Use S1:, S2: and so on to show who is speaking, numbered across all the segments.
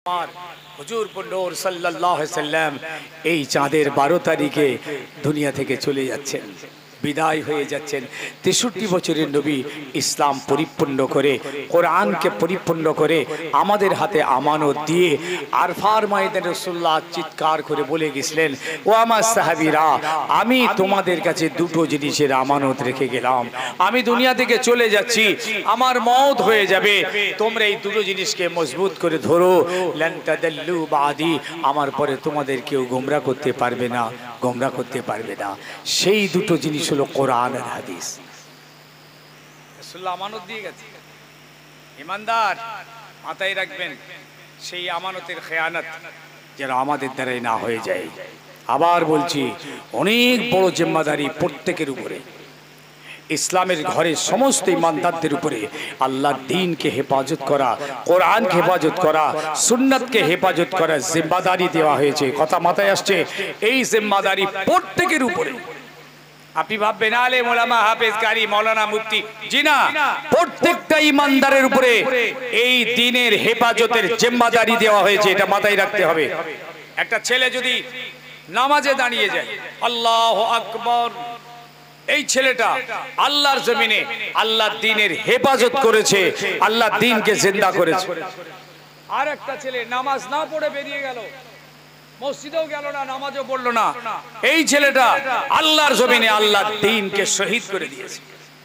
S1: হুজুর নূর সাল্লাল্লাহু আলাইহি সাল্লাম এই চাঁদের 12 তারিখে দুনিয়া থেকে চলে যাচ্ছেন, বিদায় হয়ে যাচ্ছেন। 63 বছরের নবী ইসলাম পরিপূর্ণ করে, কোরআনকে পরিপূর্ণ করে আমাদের হাতে আমানত দিয়ে আরফার ময়দানে রাসূলুল্লাহ চিৎকার করে বলে গেছিলেন, ও আমার সাহাবীরা, আমি তোমাদের কাছে দুটো জিনিসের আমানত রেখে গেলাম। আমি দুনিয়া থেকে চলে যাচ্ছি, আমার মওত হয়ে যাবে, তোমরা এই দুটো জিনিসকে মজবুত করে ধরো। লান তাদাল্লু বাদি, আমার পরে তোমাদের কেউ গোমরা করতে পারবে না, গোমরা করতে পারবে না। সেই দুটো জিনিস হলো কোরআন আর হাদিস। রাসূলুল্লাহ আমানত দিয়ে গেছে। ইমানদার মাথায় রাখবেন, সেই আমানতের খেয়ানত যেন আমাদের দ্বারাই না হয়ে যায়। আবার বলছি, অনেক বড় জিম্মাদারি প্রত্যেকের উপরে। ইসলামের ঘরে সমস্ত ইমানদারদের উপরে আল্লাহর দ্বীনকে হেফাজত করা, কোরআনকে হেফাজত করা, সুন্নাতকে হেফাজত করার জিম্মাদারি দেওয়া হয়েছে। কথা মাথায় আসছে? এই জিম্মাদারি প্রত্যেকের উপরে। আপনি ভাববেন আলেম ওলামা হাফেজ কারি মাওলানা মুফতি, জি না, প্রত্যেকটা ইমানদারের উপরে এই দ্বীনের হেফাজতের জিম্মাদারি দেওয়া হয়েছে, এটা মাথায় রাখতে হবে। একটা ছেলে যদি নামাজে দাঁড়িয়ে যায়, আল্লাহু আকবার, এই ছেলেটা আল্লাহর জমিনে আল্লাহর দ্বীনের হেফাজত করেছে, আল্লাহর দ্বীনকে জিন্দা করেছে। আর একটা ছেলে নামাজ না পড়ে বেরিয়ে গেল, মসজিদেও গেল না, নামাজও পড়লো না, এই ছেলেটা আল্লাহর জমিনে আল্লাহর দ্বীনকে শহীদ করে দিয়েছে।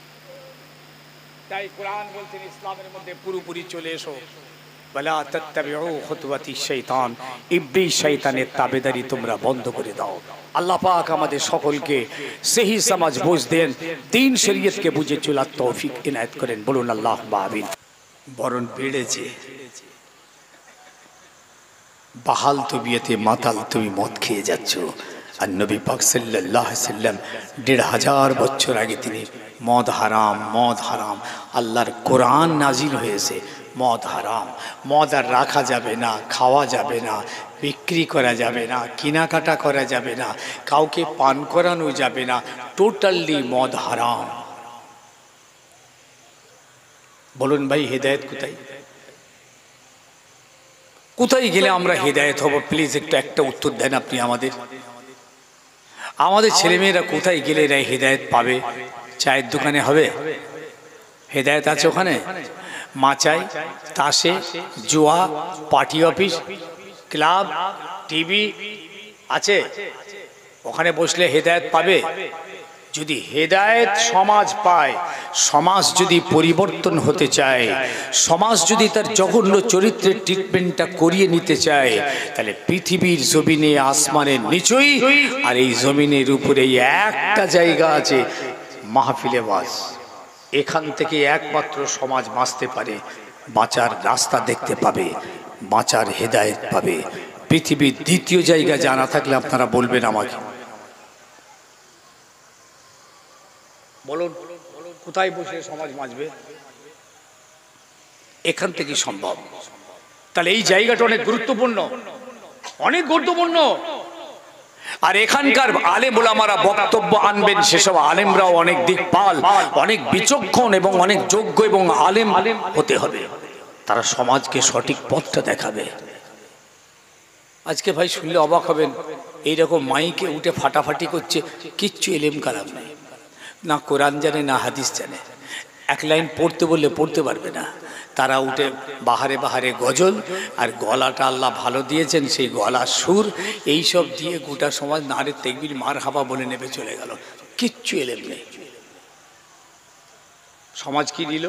S1: তাই কোরআন বলছেন, ইসলামের মধ্যে পুরোপুরি চলে এসো। ওয়ালা তাত্তাবিউ খুতুওয়াতি শাইতান, ইবলিস শয়তানের তাবেদারি তোমরা বন্ধ করে দাও। আল্লাহ পাক আমাদের সকলকে সহি সমাজ বুঝ দেন, দ্বীন শরীয়তকে বুঝে চলার তৌফিক ইনায়েত করেন। বলুন আল্লাহুম্মা আমিন। বরণ বেড়েছে, বাহাল তবিয়তে মাতাল তুমি মদ খেয়ে যাচ্ছ। আর নবী পাক সাল্লাল্লাহু আলাইহি সাল্লাম ১৫০০ বছর আগে তিনি মদ হারাম, মদ হারাম, আল্লাহর কোরআন নাজিল হয়েছে, মদ হারাম, মদ আর রাখা যাবে না, খাওয়া যাবে না, বিক্রি করা যাবে না, কেনাকাটা করা যাবে না, কাউকে পান করানো যাবে না, টোটালি মদ হারাম। বলুন ভাই, হেদায়েত কোথায়? কোথায় গেলে আমরা হেদায়েত হব? প্লিজ একটা উত্তর দেন আপনি আমাদের। আমাদের ছেলেমেয়েরা কোথায় গেলে এরা হেদায়েত পাবে? চায়ের দোকানে হবে হেদায়েত আছে? ওখানে মাচাই, তাসে, জুয়া, পার্টি অফিস, ক্লাব, টিভি আছে, ওখানে বসলে হেদায়েত পাবে? যদি হেদায়েত সমাজ পায়, সমাজ যদি পরিবর্তন হতে চায়, সমাজ যদি তার জঘন্য চরিত্রের ট্রিটমেন্টটা করিয়ে নিতে চায়, তাহলে পৃথিবীর জমিনে আসমানের নিচেই আর এই জমিনের উপরে একটা জায়গা আছে, মাহফিলে ওয়াজ। এখান থেকে একমাত্র সমাজ বাঁচতে পারে, বাঁচার রাস্তা দেখতে পাবে, বাঁচার হেদায়েত পাবে। পৃথিবীর দ্বিতীয় জায়গা জানা থাকলে আপনারা বলবেন আমাকে। বলুন কোথায় বসে সমাজ বাঁচবে? এখান থেকে সম্ভব। তাহলে এই জায়গাটা অনেক গুরুত্বপূর্ণ, অনেক গুরুত্বপূর্ণ। আর এখানকার আলেম ওলামারা বক্তব্য আনবেন, সেসব আলেমরাও অনেক দিকপাল, অনেক বিচক্ষণ এবং অনেক যোগ্য এবং আলেম হতে হবে। তারা সমাজকে সঠিক পথটা দেখাবে। আজকে ভাই শুনলে অবাক হবেন, এইরকম মাইকে উঠে ফাটাফাটি করছে, কিচ্ছু এলেম কালাম নেই, না কোরআন জানে না হাদিস জানে। এক লাইন পড়তে বললে পড়তে পারবে না। তারা উঠে বাহারে বাহারে গজল, আর গলাটা আল্লাহ ভালো দিয়েছেন, সেই গলা সুর এইসব দিয়ে গোটা সমাজ নারে তেকবির মার হাবা বলে নেবে চলে গেল, কিচ্ছু এলেম নেই। সমাজ কি দিল?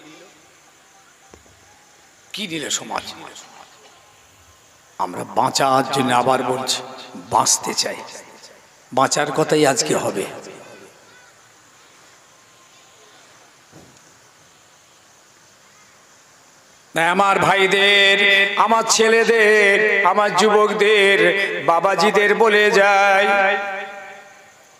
S1: কি দিলে সমাজ? আমরা বাঁচার জন্য, আবার বলছি, বাঁচতে চাই, বাঁচার কথাই আজকে হবে। আমার ভাইদের, আমার ছেলেদের, আমার যুবকদের, বাবাজিদের বলে যায়,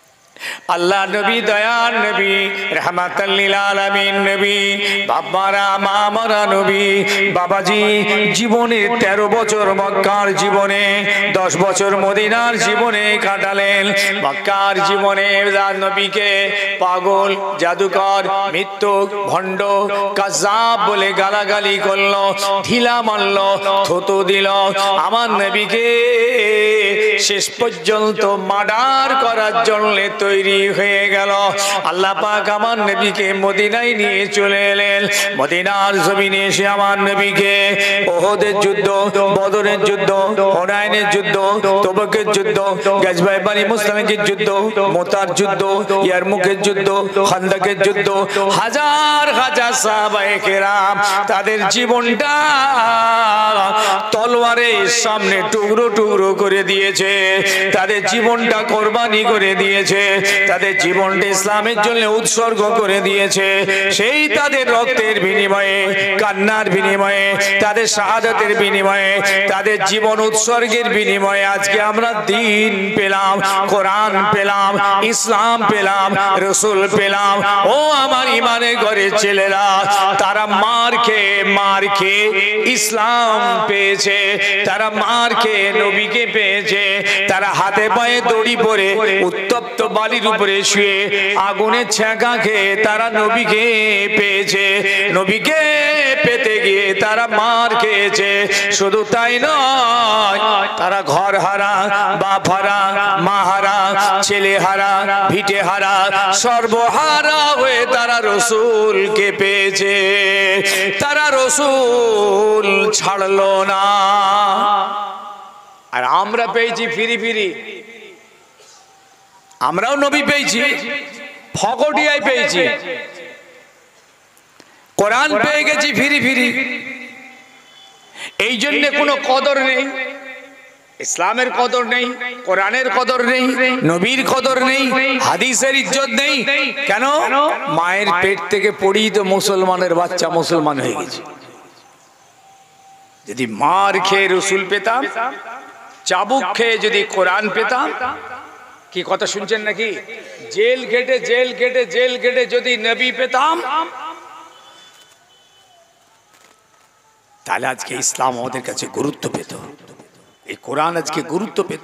S1: আল্লাহ নবী দয়ার নবী রহমাতাল লিল আলামিন নবী বাবারা মামারা নবী বাবাজি জীবনে 13 বছর মক্কার জীবনে 10 বছর মদিনার জীবনে কাটালেন। মক্কার জীবনে নবীকে পাগল, জাদুকর, মিথ্যুক, ভণ্ড, কাযাব বলে গালাগালি করলো, ঢিলা মারলো, থুতু দিল। আমার নবীকে শেষ পর্যন্ত মার্ডার করার জন্য তৈরি হয়ে গেল। আল্লাহ পাক আমার নবীকে মদিনায় নিয়ে চলে এলেন। মদিনার জমিনে এসে আমার নবীকে ওহদের যুদ্ধ, বদরের যুদ্ধ, হুনাইনের যুদ্ধ, তবুকের যুদ্ধ, গাজওয়ায়ে বানি মুসতালিকের যুদ্ধ, মুতার যুদ্ধ, ইয়ারমুকের যুদ্ধ, খান্দাকের যুদ্ধ, হাজার হাজার সাহাবায়ে কেরাম তাদের জীবনটা তলোয়ারের সামনে টুকরো টুকরো করে দিয়েছে, তাদের জীবনটা কোরবানি করে দিয়েছে, তাদের জীবনটা ইসলামের জন্য উৎসর্গ করে দিয়েছে। সেই তাদের রক্তের বিনিময়ে, কান্নার বিনিময়ে, তাদের শাহাদাতের বিনিময়ে, তাদের জীবন উৎসর্গের বিনিময়ে আজকে আমরা দিন পেলাম, কোরআন পেলাম, ইসলাম পেলাম, রসুল পেলাম। ও আমার ইমানের ঘরের ছেলেরা, তারা মার খেয়ে ইসলাম পেয়েছে, তারা মার খেয়ে নবীকে পেয়েছে, তারা হাতে পায়ে দড়ি পরে উত্তপ্ত বালির উপরে শুয়ে আগুনের ছ্যাঁকা খেয়ে তারা নবীকে পেয়েছে। নবীকে পেতে গিয়ে তারা মার খেয়েছে। শুধু তাই নয়, তারা ঘর হারা, বাপ হারা, মা হারা, ছেলে হারা, ভিটে হারা, সর্বহারা হয়ে তারা রসুলকে পেয়েছে। তারা রসুল ছাড়লো না। আর আমরা পেয়েছি ফিরি ফিরি। আমরাও নবী পেয়েছি, ফকটিয়ায় পেয়েছি, কোরআন পেয়ে গেছি ফিরি ফিরি। এই জন্য কোনো কদর নেই, ইসলামের কদর নেই, কোরআনের কদর নেই, নবীর কদর নেই, হাদিসের ইজ্জত নেই। কেন? মায়ের পেট থেকে পড়েই তো মুসলমানের বাচ্চা মুসলমান হয়ে গেছে। যদি মার খেয়ে রসুল পেতাম, চাবুক খেয়ে যদি কোরআন পেতাম, কি কথা শুনছেন নাকি? জেল কেটে যদি নবী পেতাম, তাহলে আজকে ইসলাম আমাদের কাছে গুরুত্ব পেত, এই কোরআন আজকে গুরুত্ব পেত।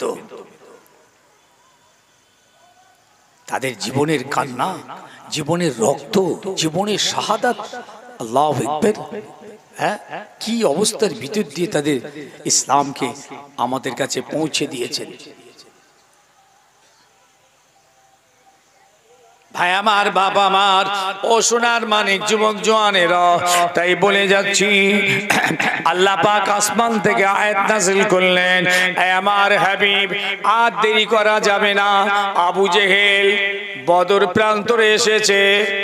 S1: তাদের জীবনের কান্না, জীবনের রক্ত, জীবনের শাহাদাত, আল্লাহু আকবার, হ্যাঁ, কি অবস্থার ভিতর দিয়ে তাদের ইসলামকে আমাদের কাছে পৌঁছে দিয়েছেন। ভাই আমার, বাবা আমার, ও সোনার মানিক যুবক জওয়ানেরা, তাই বলে যাচ্ছি, আল্লাহ পাক আসমান থেকে আয়াত নাযিল করলেন, এ আমার হাবিব, আর দেরি করা যাবে না। আবু জেহেল বদর প্রান্তরে এসেছে,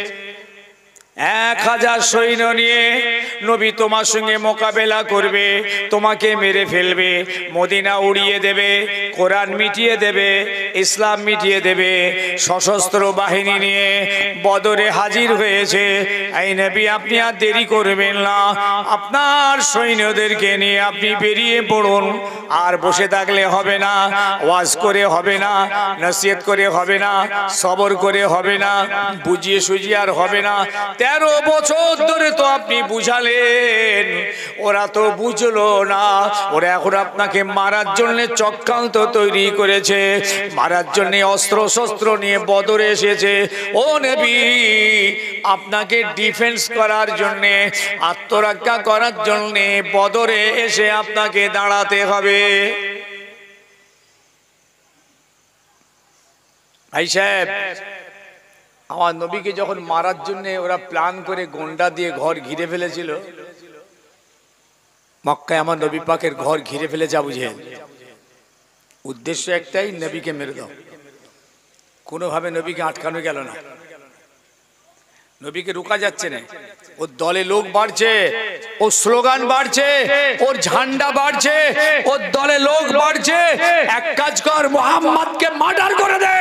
S1: 1000 সৈন্য নিয়ে নবী তোমার সঙ্গে মোকাবেলা করবে, তোমাকে মেরে ফেলবে, মদিনা উড়িয়ে দেবে, কোরআন মিটিয়ে দেবে, ইসলাম মিটিয়ে দেবে। সশস্ত্র বাহিনী নিয়ে বদরে হাজির হয়েছে। এই নবী, আপনি আর দেরি করবেন না, আপনার সৈন্যদেরকে নিয়ে আপনি বেরিয়ে পড়ুন। আর বসে থাকলে হবে না, ওয়াজ করে হবে না, নসিহত করে হবে না, সবর করে হবে না, বুঝিয়ে সুঝিয়ে আর হবে না। 13 বছর ধরে তো আপনি বুঝালেন, ওরা তো বুঝলো না। ওরা এখন আপনাকে মারার জন্য চক্রান্ত তৈরি করেছে, মারার জন্য অস্ত্র শস্ত্র নিয়ে বদরে এসেছে। ও নবী, আপনাকে ডিফেন্স করার জন্য, আত্মরক্ষা করার জন্য বদরে এসে আপনাকে দাঁড়াতে হবে। ভাই সাহেব, আমার নবীকে যখন মারার জন্য ওরা প্ল্যান করে গন্ডা দিয়ে ঘর ঘিরে ফেলেছিল, মক্কায় আমার নবী পাকের ঘর ঘিরে ফেলেছে আবু জেহেল। উদ্দেশ্য একটাই, নবীকে মেরে দাও। কোনোভাবে নবীকে আটকানো গেল না, নবীকে রোকা যাচ্ছে না। ওর দলে লোক বাড়ছে, ওর স্লোগান বাড়ছে, ওর ঝান্ডা বাড়ছে, ওর দলে লোক বাড়ছে। এক কাজ কর, মুহাম্মদকে মার্ডার করে দে।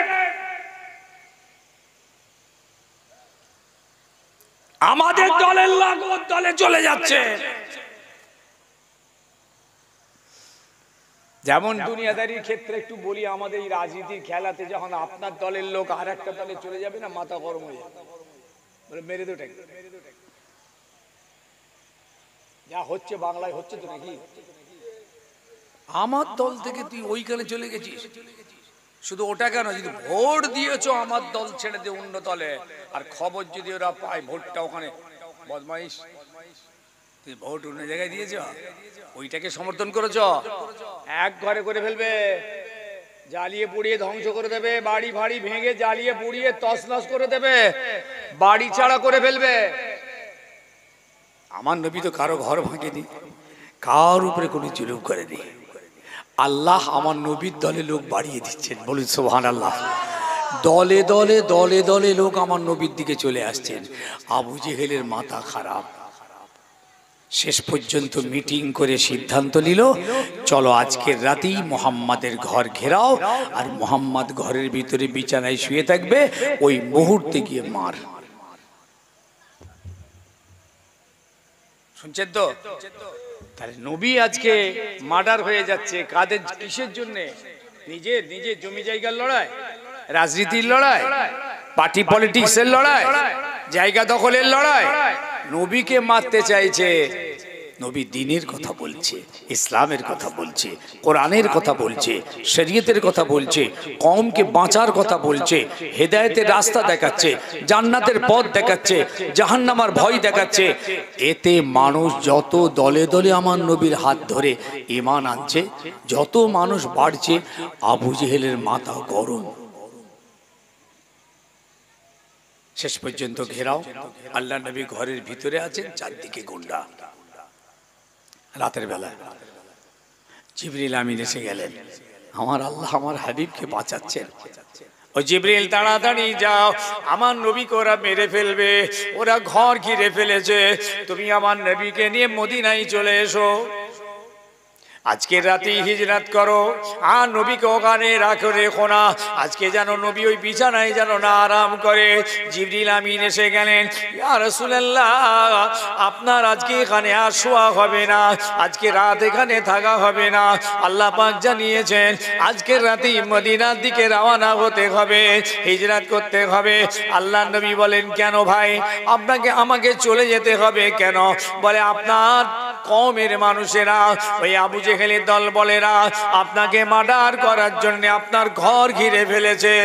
S1: আমাদের দলের লোক ওর দলে চলে যাচ্ছে। যেমন দুনিয়াদারির ক্ষেত্রে একটু বলি, আমাদের এই রাজনীতির খেলাতে যখন আপনার দলের লোক আর একটা দলে চলে যাবে না, মাথা গরম হয়ে যাবে, বলে মেরে দোটাই। যা হচ্ছে বাংলায় হচ্ছে তো নাকি? আমার দল থেকে তুই ওইখানে চলে গেছিস, শুধু ওটা কেন, যদি ভোট দিয়েছ আমার দল ছেড়ে দিয়ে অন্য দলে, আর খবর যদি ওরা পায় ভোটটা ওখানে বদমাইশ, তুই ভোট অন্য জায়গায় দিয়েছ, ওইটাকে সমর্থন করেছ, এক ঘরে করে ফেলবে, জ্বালিয়ে পুড়িয়ে ধ্বংস করে দেবে, বাড়ি ভাড়ি ভেঙে জ্বালিয়ে পুড়িয়ে তছনছ করে দেবে, বাড়ি ছাড়া করে ফেলবে। আমার নবী তো কারো ঘর ভাঙেনি, কার উপরে কোনো জুলুম করেনি। আল্লাহ আমার নবীর দলে লোক বাড়িয়ে দিচ্ছেন, বলুন সুবহানাল্লাহ। দলে দলে দলে দলে লোক আমার নবীর দিকে চলে আসছেন। আবু জেহেলের মাথা খারাপ, শেষ পর্যন্ত মিটিং করে সিদ্ধান্ত নিল, চলো আজকের রাতেই মোহাম্মদের ঘর ঘেরাও, আর মোহাম্মদ ঘরের ভিতরে বিছানায় শুয়ে থাকবে, ওই মুহূর্তে গিয়ে মার। শুনছেন তো? তাহলে নবী আজকে মার্ডার হয়ে যাচ্ছে, কাদের কিসের জন্য? নিজের নিজের জমি জায়গার লড়াই, রাজনীতির লড়াই, পার্টি পলিটিক্সের লড়াই, জায়গা দখলের লড়াই। নবীকে মারতে চাইছে। নবী দ্বীনের কথা বলছে, ইসলামের কথা বলছে, কোরআনের কথা বলছে, শরীয়তের কথা বলছে, কওমকে বাঁচার কথা বলছে, হেদায়েতের রাস্তা দেখাচ্ছে, জান্নাতের পথ দেখাচ্ছে, জাহান্নামের ভয় দেখাচ্ছে। এতে মানুষ যত দলে দলে আমার নবীর হাত ধরে ঈমান আনছে, যত মানুষ বাড়ছে, আবু জেহেলের মাথা গরম। শেষ পর্যন্ত ঘেরাও, আল্লাহ নবী ঘরের ভিতরে আছেন, চারদিকে গুন্ডা। রাতের বেলা জিবরিল আমিন এসে গেলেন, আমার আল্লাহ আমার হাবিবকে বাঁচাচ্ছেন। ও জিবরিল তাড়াতাড়ি যাও, আমার নবীকে ওরা মেরে ফেলবে, ওরা ঘর ঘিরে ফেলেছে, তুমি আমার নবীকে নিয়ে মদিনায় চলে এসো, আজকে রাতে হিজরত করো, আর নবীকে ওখানে রেখো না, আজকে যেন নবী ওই বিছানায় যেন না আরাম করে। জিবরিল আমিন এসে গেলেন, ইয়া রাসূলুল্লাহ, আপনার আজকে এখানে আর শোয়া হবে না, আজকে রাত এখানে থাকা হবে না, আল্লাহ পাক জানিয়েছেন আজকের রাতেই মদিনার দিকে রওনা হতে হবে, হিজরত করতে হবে। আল্লাহ নবী বলেন, কেন ভাই আপনাকে আমাকে চলে যেতে হবে কেন? বলে, আপনার কওমের মানুষেরা, ওই আবু জেহেলের দল বলেরা আপনাকে মার্ডার করার জন্য আপনার ঘর ঘিরে ফেলেছে।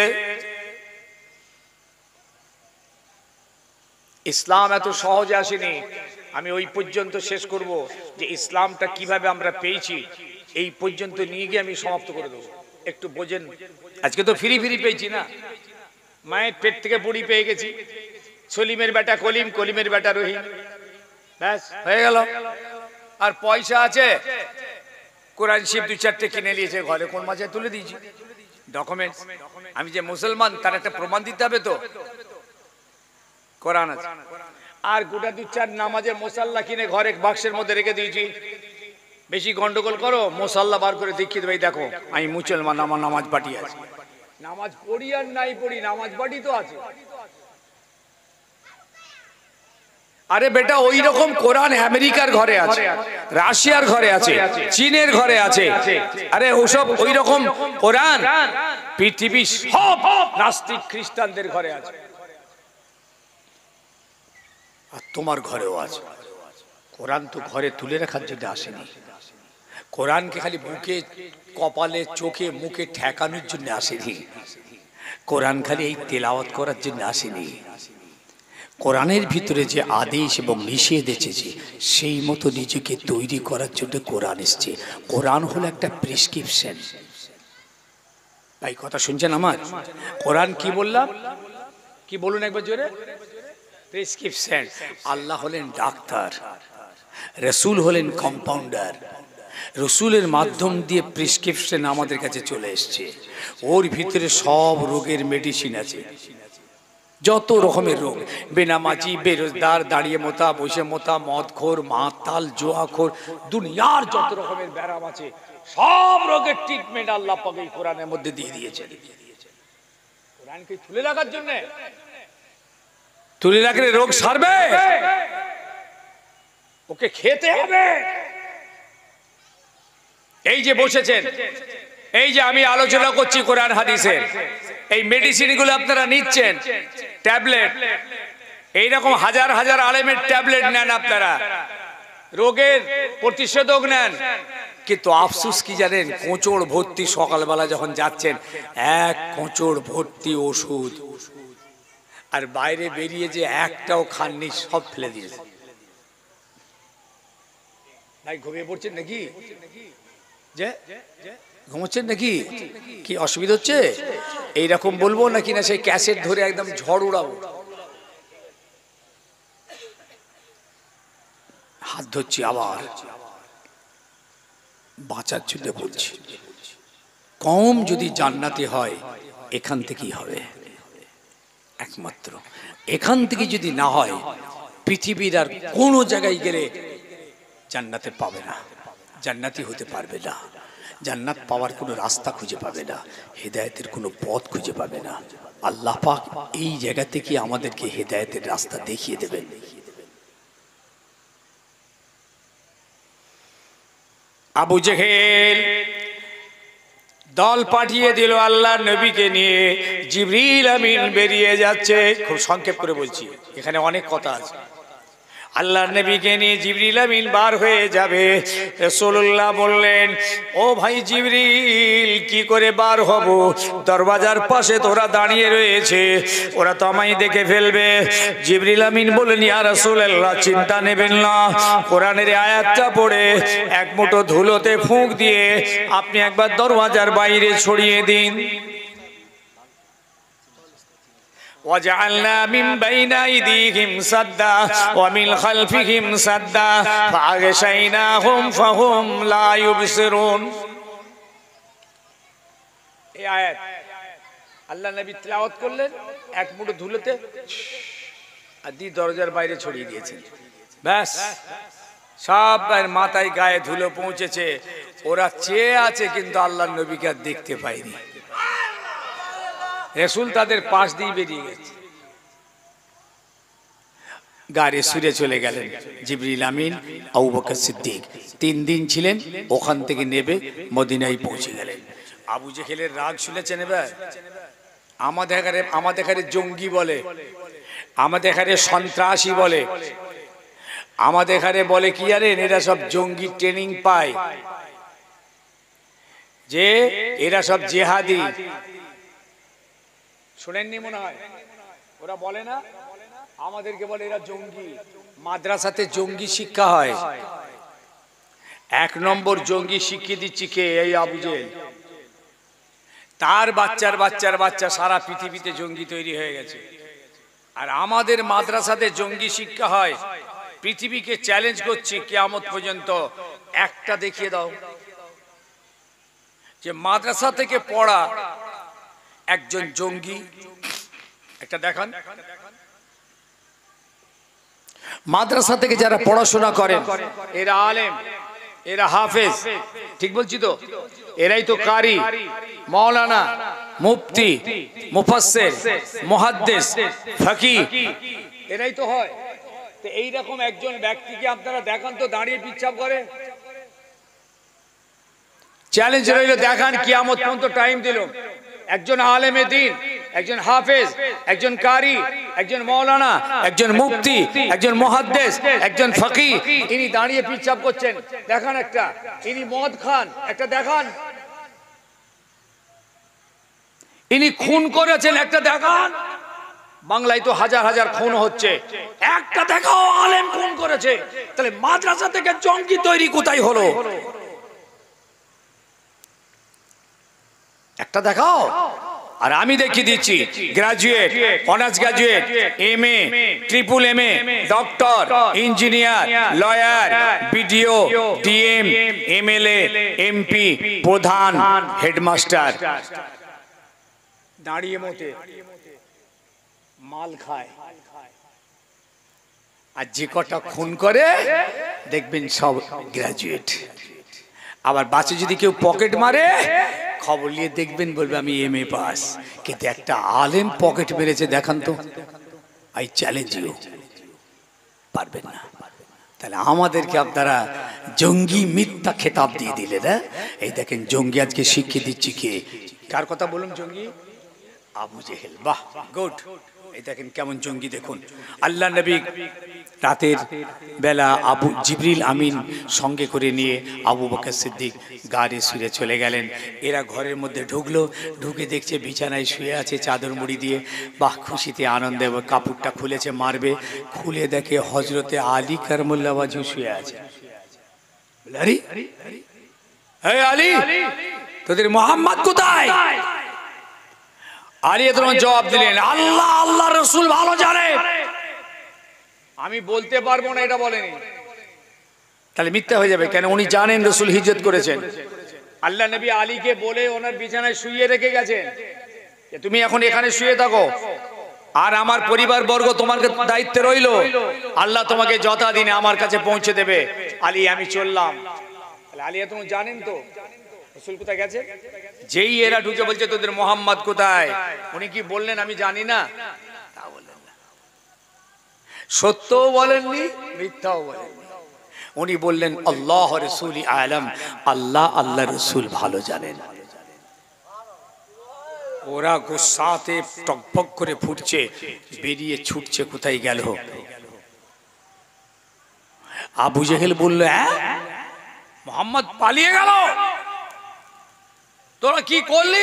S1: ইসলাম এত সহজে আসেনি। আমি ওই পর্যন্ত শেষ করব যে ইসলামটা কিভাবে আমরা পেয়েছি, এই পর্যন্ত নিয়ে গিয়ে আমি সমাপ্ত করে দেবো। একটু বোঝেন, আজকে তো ফ্রি ফ্রি পেয়েছি না, মায়ের পেট থেকে বুড়ি পেয়ে গেছি, সলিমের বেটা কলিম, কলিমের বেটা রহিম, ব্যাস হয়ে গেল। আর পয়সা আছে, কোরআন শরীফ 2-4টে কিনে নিয়েছে, ঘরে কোন মাঝে তুলে দিয়েছি, ডকুমেন্টস। আমি যে মুসলমান তার একটা প্রমাণ দিতে হবে তো, কোরআন আছে। আর গোটা 2-4 নামাজের মুসাল্লা কিনে ঘরে বাক্সের মধ্যে রেখে দিয়েছি। বেশি গন্ডগোল করো, মুসাল্লা বার করে দেখিয়ে দেবে, দেখো আমি মুসলমান, আমার নামাজ পাটি আছে। নামাজ পড়ি আর নাই পড়ি, নামাজ পাটি তো আছে। আরে বেটা, ওই রকম কোরআন আমেরিকার ঘরে আছে, রাশিয়ার ঘরে আছে, চীনের ঘরে আছে। আরে ওসব ওই রকম কোরআন পৃথিবী সব নাস্তিক খ্রিস্টানদের ঘরে আছে, আর তোমার ঘরেও আছে। কোরআন তো ঘরে তুলে রাখার জন্য আসেনি, কোরআনকে খালি বুকে, কপালে, চোখে, মুখে ঠেকানোর জন্য আসেনি, কোরআন খালি এই তেলাওয়াত করার জন্য আসেনি। কোরআনের ভিতরে যে আদেশ এবং নিষেধ এসেছে সেই মতো নিজেকে তৈরি করার জন্য কোরআন এসছে। কোরআন হলো একটা প্রেসক্রিপশন। ভাই কথা শুনছেন আমার? কোরআন কি বললাম, কি বলুন একবার জোরে? প্রেসক্রিপশন। আল্লাহ হলেন ডাক্তার, রসুল হলেন কম্পাউন্ডার। রসুলের মাধ্যম দিয়ে প্রেসক্রিপশন আমাদের কাছে চলে এসছে, ওর ভিতরে সব রোগের মেডিসিন আছে। যত রকমের রোগ, বেনামাজি, বেরোজগার, দাঁড়িয়ে মোতা, বসে মোতা, মদখোর, মাতাল, জুয়াখোর, দুনিয়ার যত রকমের ব্যারাম আছে সব রোগের ট্রিটমেন্ট আল্লাহ পাক এই কোরআনের মধ্যে দিয়ে দিয়েছেন। কোরআনকে তুলে রাখার জন্য, তুলে রাখলে রোগ সারবে, ওকে খেতে হবে। এই যে বসেছেন, এই যে আমি আলোচনা করছি কোরআন হাদিসের, এই মেডিসিনগুলো আপনারা নিচ্ছেন, ট্যাবলেট, এইরকম হাজার হাজার আলেমের ট্যাবলেট নেন আপনারা, রোগের প্রতিষেধক নেন, কিন্তু আফসোস কি জানেন, কোঁচড় ভর্তি সকালবেলা যখন যাচ্ছেন এক কোঁচড় ভর্তি ওষুধ, আর বাইরে বেরিয়ে যে একটাও খাননি, সব ফেলে দিয়েছে। ভাই ঘুমিয়ে পড়ছেন নাকি? যে ঘুমোচ্ছেন নাকি? কি অসুবিধা হচ্ছে? এইরকম বলবো নাকি না সেই ক্যাসেট ধরে একদম ঝড় উড়াবো? হাত ধরছি, আবার বাঁচার জন্য বলছি, কম যদি জান্নাতি হয় এখান থেকেই হবে, একমাত্র এখান থেকে যদি না হয় পৃথিবীর আর কোনো জায়গায় গেলে জান্নাতে পাবে না, জান্নাতি হতে পারবে না, জান্নাত পাওয়ার কোনো রাস্তা খুঁজে পাবে না, হেদায়েতের কোনো পথ খুঁজে পাবে না। আল্লাহ পাক এই জায়গা থেকে আমাদেরকে হেদায়েতের রাস্তা দেখিয়ে দেবেন। আবু জেহেল দল পাঠিয়ে দিল আল্লাহর নবীকে নিয়ে, জিবরিল আমিন বেরিয়ে যাচ্ছে, খুব সংক্ষেপ করে বলছি, এখানে অনেক কথা আছে। আল্লাহর নবীকে নিয়ে জিবরিল আমিন বার হয়ে যাবে। রাসূলুল্লাহ বললেন, ও ভাই জিবরিল, কি করে বার হব? দরওয়াজার পাশে তোরা দাঁড়িয়ে রয়েছে, ওরা তো আমায় দেখে ফেলবে। জিবরিল আমিন বললেন, ইয়া রাসূলুল্লাহ, চিন্তা নেবেন না, কোরআনের আয়াতটা পড়ে এক মুঠো ধুলোতে ফুঁক দিয়ে আপনি একবার দরওয়াজার বাইরে ছড়িয়ে দিন। وجعلنا من بين أيديهم سدا ومن خلفهم سدا فأغشيناهم فهم لا يبصرون। এই আয়াত আল্লাহ নবী তেলাওয়াত করলেন, এক মুঠো ধুলোতে আর দিয়ে দরজার বাইরে ছড়িয়ে দিয়েছেন, ব্যাস সব মাথায় গায়ে ধুলো পৌঁছেছে। ওরা চেয়ে আছে কিন্তু আল্লাহর নবীকে আর দেখতে পায়নি। রাসূল তাদের পাশ দিয়ে বেরিয়ে গেছে, গাড়ি সুরে চলে গেলেন। জিবরিল আমিন, আবু বকর সিদ্দিক 3 দিন ছিলেন, ওখান থেকে নেবে মদিনায় পৌঁছে গেলেন। আবু জেহেলের রাগ শুনেছেন এবার? আমাদের এখানে জঙ্গি বলে, আমাদের এখানে সন্ত্রাসী বলে, আমাদের এখানে বলে কি জানেন, এরা সব জঙ্গি ট্রেনিং পায়, যে এরা সব জেহাদি। শুনেননি মনে হয়? ওরা বলে না, আমাদেরকে বলে এরা জঙ্গি। মাদ্রাসাতে জঙ্গি শিক্ষা হয়। 1 নম্বর জঙ্গি শিখিয়ে দিচ্ছি কে? এই আবু জেহেল। তার বাচ্চার বাচ্চার বাচ্চা সারা পৃথিবীতে জঙ্গি তৈরি হয়ে গেছে। আর আমাদের মাদ্রাসাতে জঙ্গি শিক্ষা হয়। পৃথিবীকে চ্যালেঞ্জ করছি কিয়ামত পর্যন্ত একটা দেখিয়ে দাও যে মাদ্রাসা থেকে পড়া একজন জঙ্গি, একটা দেখান। মাদ্রাসা থেকে যারা পড়াশোনা করেন এরা আলেম, এরা হাফেজ, ঠিক বলছি তো? এরাই তো কারি, মাওলানা, মুফতি, মুফাসসির, মুহাদ্দিস, ফাকিহ, এরাই তো হয়। তো এইরকম একজন ব্যক্তিকে আপনারা দেখান তো দাঁড়িয়ে পিচ্ছাপ করে। চ্যালেঞ্জ রইল, দেখান, কিয়ামত পর্যন্ত টাইম দিল। একজন আলেমে দ্বীন, একজন হাফেজ, একজন কারি, একজন মাওলানা, একজন মুফতি, একজন মুহাদ্দিস, একজন ফাকিহ, ইনি দাঁড়িয়ে পিচ্ছাপ করছেন, দেখান একটা। ইনি মদ খান, একটা দেখান। ইনি খুন করেছেন, একটা দেখান। বাংলায় তো হাজার হাজার খুন হচ্ছে, একটা দেখাও আলেম খুন করেছে। তাহলে মাদ্রাসা থেকে জঙ্গি তৈরি কোথায় হলো? একটা দেখাও। আর আমি দেখিয়ে দিচ্ছি, graduate, honours graduate, MA, triple MA, doctor, engineer, lawyer, BDO, DM, MLA, MP, প্রধান, হেডমাস্টার, দাঁড়িয়ে মতে মাল খায়। আর যে কটা খুন করে দেখবেন সব গ্রাজুয়েট। আবার বাচ্চা যদি কেউ পকেট মারে, খবর নিয়ে দেখবেন, বলবে আমি MA পাস। কিন্তু একটা আলেম পকেট মেরেছে দেখান তো, আই চ্যালেঞ্জ ইউ, পারবেন না। তাহলে আমাদেরকে আপনারা জঙ্গি মিথ্যা খেতাব দিয়ে দিলেন। এই দেখেন জঙ্গি আজকে শিখিয়ে দিচ্ছি কে, কার কথা বলুন? জঙ্গি আবু জেহেল। বাহ, গুড। এই দেখেন কেমন জঙ্গি দেখুন। আল্লাহ নবী রাতের বেলা আবু জিবরিল আমিন সঙ্গে করে নিয়ে আবু বকর সিদ্দিক গাড়ি শুয়ে চলে গেলেন। এরা ঘরের মধ্যে ঢুকলো, ঢুকে দেখছে বিছানায় শুয়ে আছে চাদর মুড়ি দিয়ে। বাহ, খুশিতে আনন্দে কাপড়টা খুলেছে মারবে, খুলে দেখে হজরতে আলী কারমুল্লাহ ওয়াজহু শুয়ে আছে। আলী, এই আলী, তোদের মোহাম্মদ কোথায়? আলী তখন জবাব দিলেন, আল্লাহ আল্লাহ রসুল ভালো জানে, আমি বলতে পারবো না এটা বলেনি। তাহলে মিথ্যা হয়ে যাবে কেন? উনি জানেন রসুল হিজরত করেছেন। আল্লাহ নবী আলীকে বলে ওনার বিছানায় শুয়ে রেখে গেছেন যে তুমি এখন এখানে শুয়ে থাকো, আর আমার পরিবার বর্গ তোমার দায়িত্বে রইল, আল্লাহ তোমাকে যথা দিনে আমার কাছে পৌঁছে দেবে। আলী আমি চললাম। আলী তুমি জানেন তো রসুল কোথায় গেছে? যেই এরা ঢুকে বলছে তোদের মোহাম্মদ কোথায়, উনি কি বললেন আমি জানি না? তা বললেন না। সত্যও বলেননি, মিথ্যাও বলেননি। উনি বললেন আল্লাহ রাসূলি আলাম, আল্লাহ আল্লাহ রসুল ভালো জানেন। ওরা গোসাতে টকবক করে ফুটছে, বেরিয়ে ছুটছে, কোথায় গেল? আবু জেহেল বলল, মোহাম্মদ পালিয়ে গেল, তোরা কি করলি?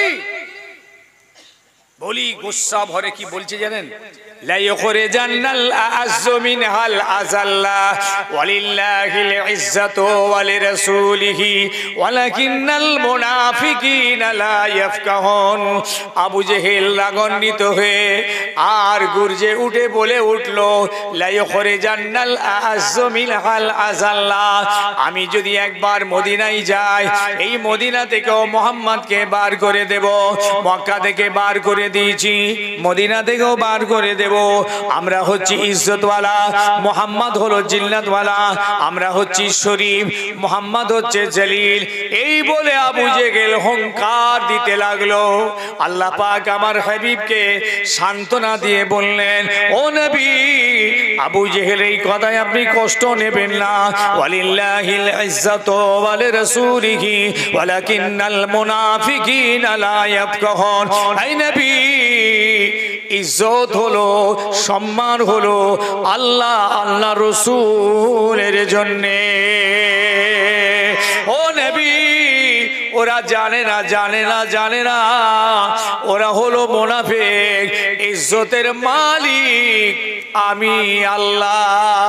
S1: বলি গোসা ভরে কি বলছে জানেন? লা ইখরিজান্নাল আ'আজ্জু মিনহাল আযাল্লাহ ওয়ালিল্লাহিল ইজ্জাতু ওয়ালিরাসূলিহি ওয়ালাকিন্নাল মুনাফিকিনা লা ইয়াফকাহুন। আবু জেহেল রাগান্বিত হয়ে আর গর্জে উঠে বলে উঠল, লা ইখরিজান্নাল আ'আজ্জু মিনহাল আযাল্লাহ, আমি যদি একবার মদিনায় যাই, এই মদিনা থেকেও মুহাম্মদকে বার করে দেব। মক্কা থেকে বার করে দিয়েছি, মদিনা থেকেও বার করে দেব। আমরা হচ্ছি ইজ্জতওয়ালা, মুহাম্মদ হলো জিল্লাতওয়ালা। আমরা হচ্ছি শরীফ, মুহাম্মদ হচ্ছে জলিল। এই বলে আবু জেহেল হুঙ্কার দিতে লাগলো। আল্লাহ পাক আমার হাবিবকে সান্ত্বনা দিয়ে বললেন, ও নবী, আবু জেহেল এই কথায় আপনি কষ্ট নেবেন না। ওয়ালিল্লাহিল ইজ্জাতু ওয়ালিরাসূলিহি ওয়ালাকিন্নাল মুনাফিকিনা লা ইয়াফকাহুন। এই নবী, ইজ্জত হলো, সম্মান হলো আল্লাহ আল্লাহ রসুলের জন্যে। ও নবী, ওরা জানে না, জানে না, জানে না, ওরা হলো মুনাফিক। ইজ্জতের মালিক আমি আল্লাহ।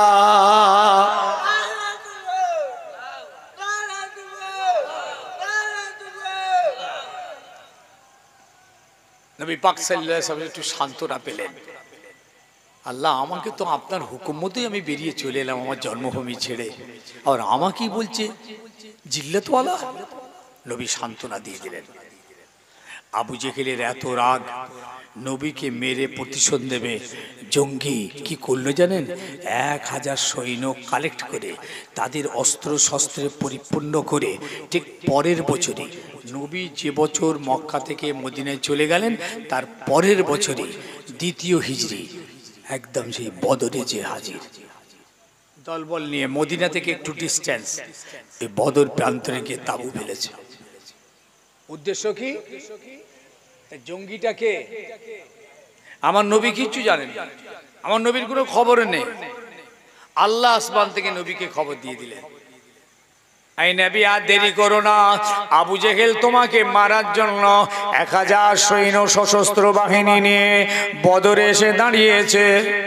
S1: নবী পাক সাল্লাল্লাহু আলাইহি ওয়াসাল্লাম একটু সান্ত্বনা পেলেন। আল্লাহ, আমাকে তো আপনার হুকুম মতোই আমি বেরিয়ে চলে এলাম আমার জন্মভূমি ছেড়ে, আর আমাকেই বলছে জিল্লাতওয়ালা। নবী সান্ত্বনা দিয়ে দিলেন। আবু জেহেলের এত রাগ, নবীকে মেরে প্রতিশোধ নেবে। জঙ্গি কি করলো জানেন? 1000 সৈন্য কালেক্ট করে তাদের অস্ত্র শস্ত্রে পরিপূর্ণ করে ঠিক পরের বছরই, নবী যে বছর মক্কা থেকে মদিনায় চলে গেলেন তার পরের বছরই, দ্বিতীয় হিজরি, একদম সেই বদরে যে হাজির দলবল নিয়ে মদিনা থেকে একটু ডিস্টেন্স এই বদর প্রান্তরে গিয়ে তাবু ফেলেছে। উদ্দেশ্য কি? জঙ্গিটাকে আমার নবী কিচ্ছু জানেন, আমার নবীর কোনো খবর নেই। আল্লাহ আসমান থেকে নবীকে খবর দিয়ে দিলেন, এই নবী আর দেরি করো না, আবু জেহেল তোমাকে মারার জন্য 1000 সৈন্য সশস্ত্র বাহিনী নিয়ে বদরে এসে দাঁড়িয়েছে।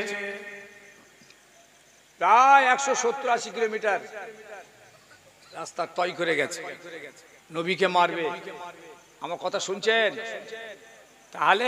S1: প্রায় 170-80 কিলোমিটার রাস্তা তয় করে গেছে, নবীকে মারবে। আমার কথা শুনছেন? তাহলে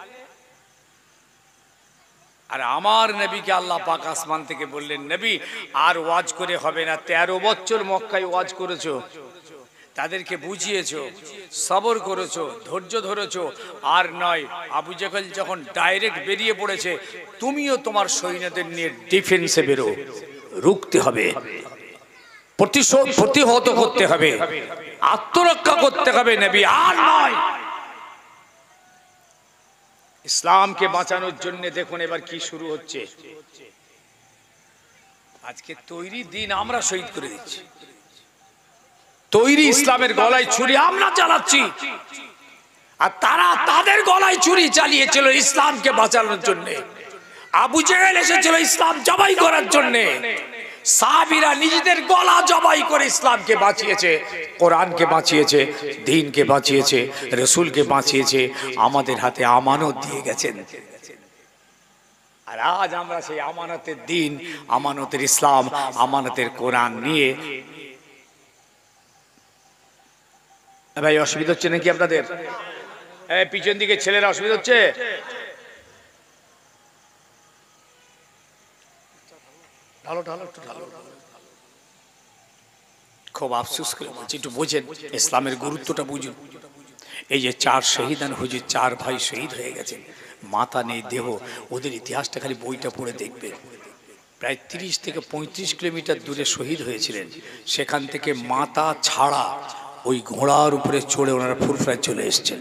S1: আর আমার নবীকে আল্লাহ পাক আসমান থেকে বললেন, নবী আর ওয়াজ করে হবে না, 13 বছর মক্কায় ওয়াজ করেছো, তাদেরকে বুঝিয়েছো, সবর করেছো, ধৈর্য ধরেছো, আর নয়। আবু জেহেল যখন ডাইরেক্ট বেরিয়ে পড়েছে, তুমিও তোমার সৈন্যদের নিয়ে ডিফেন্সে বেরো, রুখতে হবে, প্রতিহত করতে হবে, আত্মরক্ষা করতে হবে নবী, আর নয়। ইসলামকে বাঁচানোর জন্য দেখুন এবার কি শুরু হচ্ছে। আজকে তৈরি দিন আমরা শহীদ করে দিচ্ছি, তৈরি ইসলামের গলায় ছুরি আমরা চালাচ্ছি, আর তারা তাদের গলায় ছুরি চালিয়েছিল ইসলামকে বাঁচানোর জন্য। আবু জেহেল এসেছিল ইসলাম জবাই করার জন্য, সাহাবীরা নিজেদের গলা জবাই করে ইসলামকে বাঁচিয়েছে, কোরআনকে বাঁচিয়েছে, দ্বীনকে বাঁচিয়েছে, রাসূলকে বাঁচিয়েছে, আমাদের হাতে আমানত দিয়ে গেছেন। আর আজ আমরা সেই আমানতের দ্বীন, আমানতের ইসলাম, আমানতের কোরআন নিয়ে ভাই অসুবিধা হচ্ছে নাকি আপনাদের? পিছন দিকে ছেলেরা অসুবিধা হচ্ছে? ঢালো ঢালো একটু ঢালো। খুব আফসোস করে বলছি, একটু বোঝেন, ইসলামের গুরুত্বটা বুঝুন। এই যে 4 শহীদান হুজুর, 4 ভাই শহীদ হয়ে গেছেন, মাথা নেই দেহ, ওদের ইতিহাসটা খালি বইটা পড়ে দেখবেন। প্রায় 30 থেকে 35 কিলোমিটার দূরে শহীদ হয়েছিলেন, সেখান থেকে মাথা ছাড়া ওই ঘোড়ার উপরে চড়ে ওনারা ফুরফুরায় চলে এসেছেন।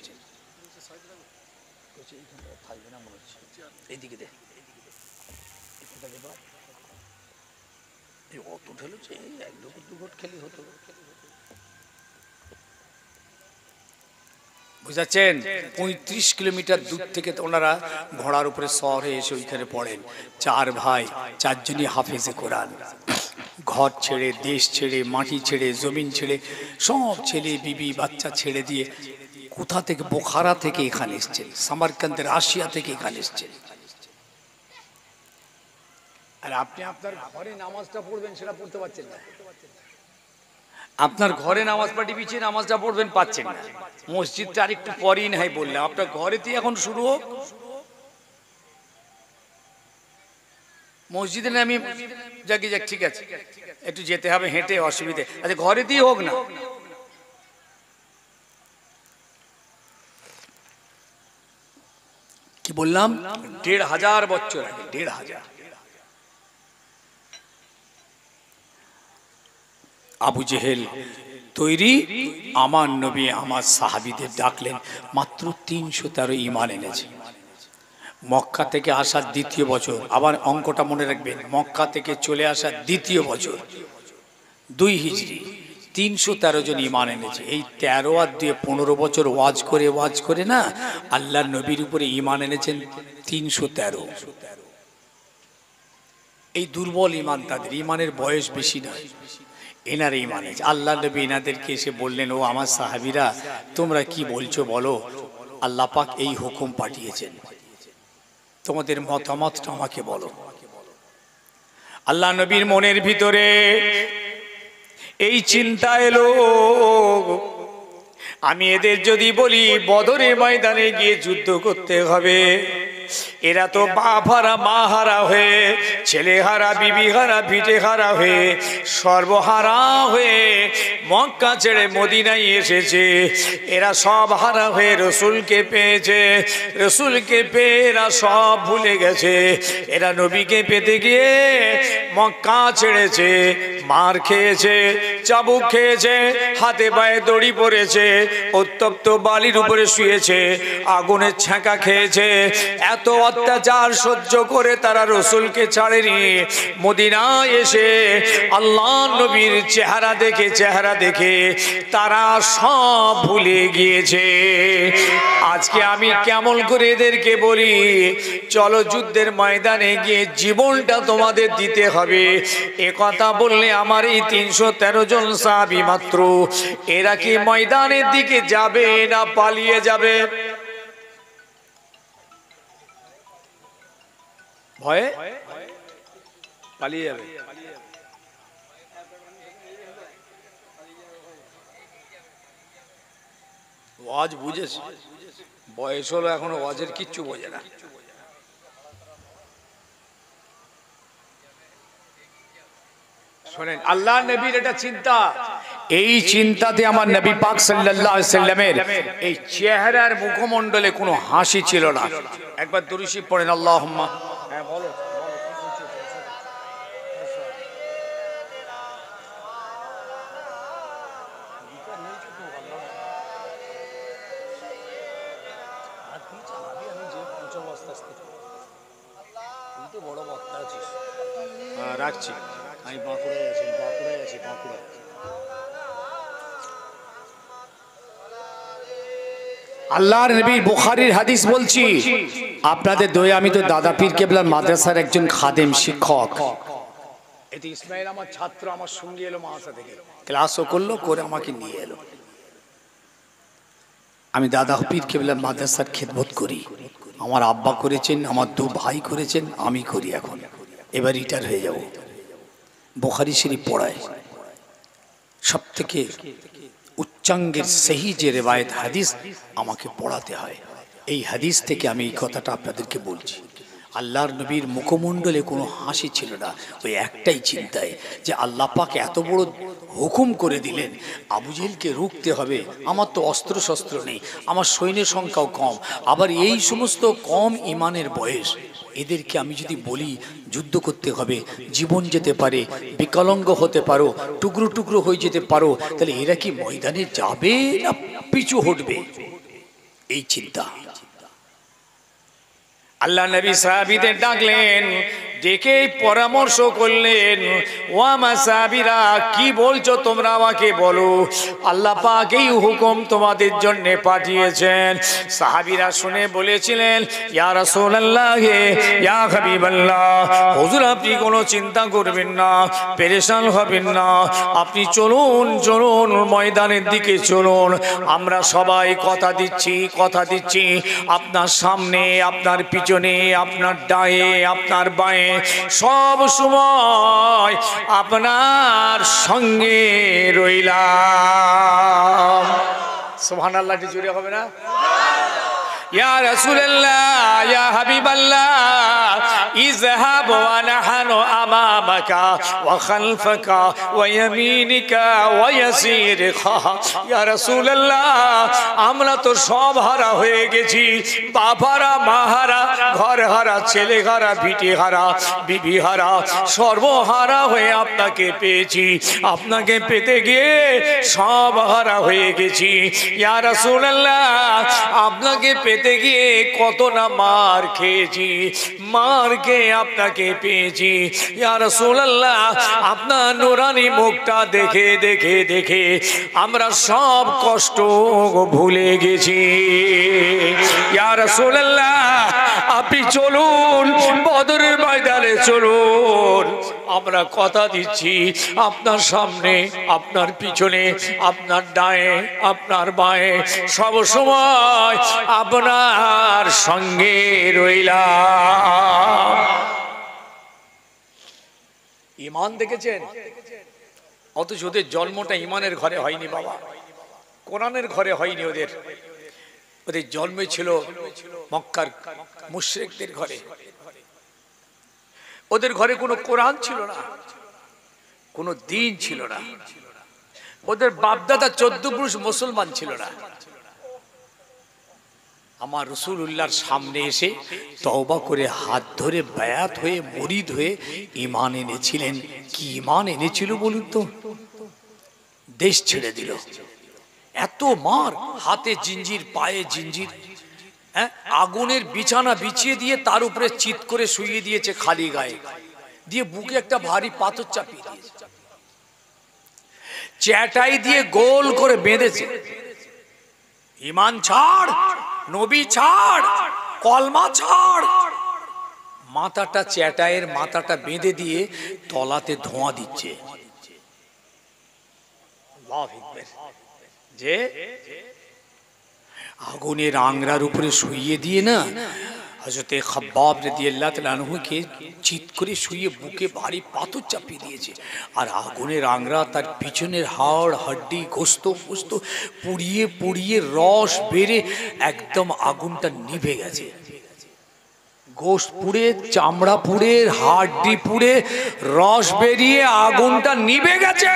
S1: বুঝাচ্ছেন? 35 কিলোমিটার দূর থেকে ওনারা ঘোড়ার উপরে সওয়ার হয়ে এসে ওইখানে পড়েন। 4 ভাই, 4 জনই হাফেজে কোরআন। ঘর ছেড়ে, দেশ ছেড়ে, মাটি ছেড়ে, জমিন ছেড়ে, সব ছেলে বিবি বাচ্চা ছেড়ে দিয়ে কোথা থেকে, বোখারা থেকে এখানে এসেছেন, সামারকান্দের রাশিয়া থেকে এখানে এসেছেন। আর আপনি আপনার ঘরে নামাজটা পড়বেন, সেটা পড়তে পারছেন না। আপনার ঘরে নামাজ পাটি পিছিয়ে নামাজটা পড়বেন, পাচ্ছেন না। মসজিদটা আরেকটু পরেই নাই বললাম, আপনার ঘরেতেই এখন শুরু হোক। মসজিদে আমি যাক ঠিক আছে, একটু যেতে হবে হেঁটে, অসুবিধে। আচ্ছা ঘরেতেই হোক না। কি বললাম? 1500 বছর আগে, 1500। আবু জেহেল তৈরি, আমার নবী আমার সাহাবীদের ডাকলেন, মাত্র 313 ঈমান এনেছে। মক্কা থেকে আসার 2য় বছর, আবার অঙ্কটা মনে রাখবেন, মক্কা থেকে চলে আসার 2য় বছর, 2 হিজরি, 313 জন ঈমান এনেছে। এই 13 আর 2 15 বছর ওয়াজ করে না আল্লাহর নবীর উপরে ঈমান এনেছেন 313। এই দুর্বল ঈমান তাদের, ঈমানের বয়স বেশি নয়, এনার ঈমান আছে। আল্লাহ নবী এনাদেরকে এসে বললেন, ও আমার সাহাবীরা, তোমরা কি বলছো বলো, আল্লাহ পাক এই হুকুম পাঠিয়েছেন, তোমাদের মতামতটা আমাকে বলো। আল্লাহ নবীর মনের ভিতরে এই চিন্তা এলো, আমি এদের যদি বলি বদরের ময়দানে গিয়ে যুদ্ধ করতে হবে, এরা তো বাপ হারা মা হারা হয়ে, ছেলে হারা বিবি হারা ভিটে হারা হয়ে, সর্বহারা হয়ে মক্কা ছেড়ে মদিনায় এসেছে। এরা সব হারা হয়ে রসুলকে পেয়েছে, রসুলকে পেয়ে এরা সব ভুলে গেছে। এরা নবীকে পেতে গিয়ে মক্কা ছেড়েছে, মার খেয়েছে, চাবুক খেয়েছে, হাতে পায়ে দড়ি পড়েছে, উত্তপ্ত বালির উপরে শুয়েছে, আগুনের ছ্যাঁকা খেয়েছে। এত অত্যাচার সহ্য করে তারা রসুলকে ছাড়েনি। মদিনায় এসে আল্লাহ নবীর চেহারা দেখে তারা সব ভুলে গিয়েছে। আজকে আমি কেমন করে এদেরকে বলি, চলো যুদ্ধের ময়দানে গিয়ে জীবনটা তোমাদের দিতে হবে। এ কথা বললে আমার এই 313 জন সাহাবী মাত্র, এরা কি ময়দানের দিকে যাবে না পালিয়ে যাবে? ভয়ে পালিয়ে যাবে। ওয়াজ বুঝেছে, বয়স হলো এখনো ওয়াজের কিচ্ছু বোঝে না। শোনেন, আল্লাহ নবীর এটা চিন্তা, এই চিন্তাতে আমার নবী পাক সাল্লাল্লাহু আলাইহি সাল্লামের এই চেহারার মুখমণ্ডলে কোনো হাসি ছিল না। একবার দুরূদ শরীফ পড়েন, আল্লাহুম্মা। হ্যাঁ বলো। রাখছি, আমি বাঁকুড়ায় আছি, বাঁকুড়া। আল্লাহর নবী বুখারীর হাদিস বলছি আপনাদের দয়ে। আমি তো দাদা পীর কেবলার মাদ্রাসার একজন খাদেম শিক্ষক। এতে ইসমাইল আমার ছাত্র আমার সঙ্গে এলো মাদ্রাসা থেকে, ক্লাসও করলো, করে আমাকে নিয়ে এলো। আমি দাদা পীর কেবলার মাদ্রাসার খেদমত করি। আমার আব্বা করেছেন, আমার দু ভাই করেছেন, আমি করি। এখন এবার রিটায়ার হয়ে যাব। বুখারী শরীফ পড়ায় সব থেকে উচ্চাঙ্গের সহি যে রেওয়ায়েত হাদিস আমাকে পড়াতে হয়। এই হাদিস থেকে আমি এই কথাটা আপনাদেরকে বলছি। আল্লাহর নবীর মুখমণ্ডলে কোনো হাসি ছিল না, ওই একটাই চিন্তায় যে আল্লাহ পাক এত বড় হুকুম করে দিলেন, আবু জেহেলকে রুখতে হবে। আমার তো অস্ত্র শস্ত্র নেই, আমার সৈন্য সংখ্যাও কম, আবার এই সমস্ত কম ইমানের বয়স, এদেরকে আমি যদি বলি যুদ্ধ করতে হবে, জীবন যেতে পারে, বিকলাঙ্গ হতে পারো, টুকরো টুকরো হয়ে যেতে পারো, তাহলে এরা কি ময়দানে যাবে না পিছু হটবে? এই চিন্তা। আল্লাহ নবী সাহাবীদের ডাকলেন, ডেকে পরামর্শ করলেন, ও আমার সাহাবীরা কি বলছো তোমরা, আমাকে বলো। আল্লাহ পাক এই হুকুম তোমাদের জন্য পাঠিয়েছেন। সাহাবীরা শুনে বলেছিলেন, ইয়া রাসূলুল্লাহ, ইয়া হাবিবাল্লাহ, হুজুর আপনি কোনো চিন্তা করবেন না, পেরেশান হবেন না, আপনি চলুন চলুন ময়দানের দিকে চলুন। আমরা সবাই কথা দিচ্ছি আপনার সামনে, আপনার পিছনে, আপনার ডায়ে, আপনার বাঁয়ে, সব সময় আপনার সঙ্গে রইলাম। সুবহানাল্লাহ, জোরে হবে না? ইয়া রাসূলুল্লাহ, ইয়া হাবিবাল্লাহ, ইযহাব ওয়া নাহনু আমামাকা ওয়া খালফাকা ওয়া ইয়ামিনিকা ওয়া ইয়াসিরিকা। ইয়া রাসূলুল্লাহ, আমরা তো সব হারা হয়ে গেছি, বাবারা, মাহারা, ঘর হারা, ছেলে হারা, বিটি হারা, বিবি হারা, সর্বহারা হয়ে আপনাকে পেয়েছি। আপনাকে পেতে গিয়ে সব হারা হয়ে গেছি। ইয়া রাসূলুল্লাহ, আপনাকে পেতে গিয়ে কত না মার খেয়েছি, মার খেয়ে আপনাকে পেয়েছি। ইয়া রাসূলুল্লাহ, আপনার নূরানি মুখটা দেখে দেখে দেখে আমরা সব কষ্ট ভুলে গেছি। ইয়া রাসূলুল্লাহ, আপনি চলুন বদরের ময়দানে চলুন। আমরা কথা দিচ্ছি আপনার সামনে, আপনার পিছনে, আপনার ডায়ে, আপনার বাঁয়ে, সব সময় আপনার সঙ্গে রইলাম। ঈমান দেখেছেন? অথচ ওদের জন্মটা ঈমানের ঘরে হয়নি বাবা, কোরআনের ঘরে হয়নি। ওদের জন্ম ছিল মক্কার মুশরিকদের ঘরে। ওদের ঘরে কোনো কোরআন ছিল না, কোনো দ্বীন ছিল না। ওদের বাপদাদা 14 পুরুষ মুসলমান ছিল না। আমার রাসূলুল্লাহর সামনে এসে তওবা করে হাত ধরে বায়াত হয়ে মুরিদ হয়ে ঈমান এনেছিলেন। কি ঈমান এনেছিল বলুন তো? দেশ ছেড়ে দিল। এত মার, হাতে জিঞ্জির, পায়ে জিঞ্জির, আগুনের বিছানা বিছিয়ে দিয়ে তার উপরে চিৎ করে শুইয়ে দিয়েছে খালি গায়ে, দিয়ে বুকে একটা ভারী পাথর চাপিয়ে দিয়েছে, চ্যাটাই দিয়ে গোল করে বেঁধেছে। ঈমান ছাড়, নবী ছাড়, কলমা ছাড়। মাথাটা, চ্যাটাইয়ের মাথাটা বেঁধে দিয়ে তলাতে ধোঁয়া দিচ্ছে। যে আগুনের আংরার উপরে শুইয়ে দিয়ে না, হযরতে খাব্বাব রাদিয়াল্লাহু তাআলা আনহুকে চিৎ করে শুইয়ে বুকে ভারী পাথর চাপিয়ে দিয়েছে। আর আগুনের আংরা তার পিছনের হাড়, হাড্ডি, গোস্ত পোস্ত পুড়িয়ে পুড়িয়ে রস বেরে একদম আগুনটা নিভে গেছে। গোস্ত পুড়ে, চামড়া পুড়ে, হাড্ডি পুড়ে, রস বেরিয়ে আগুনটা নিভে গেছে।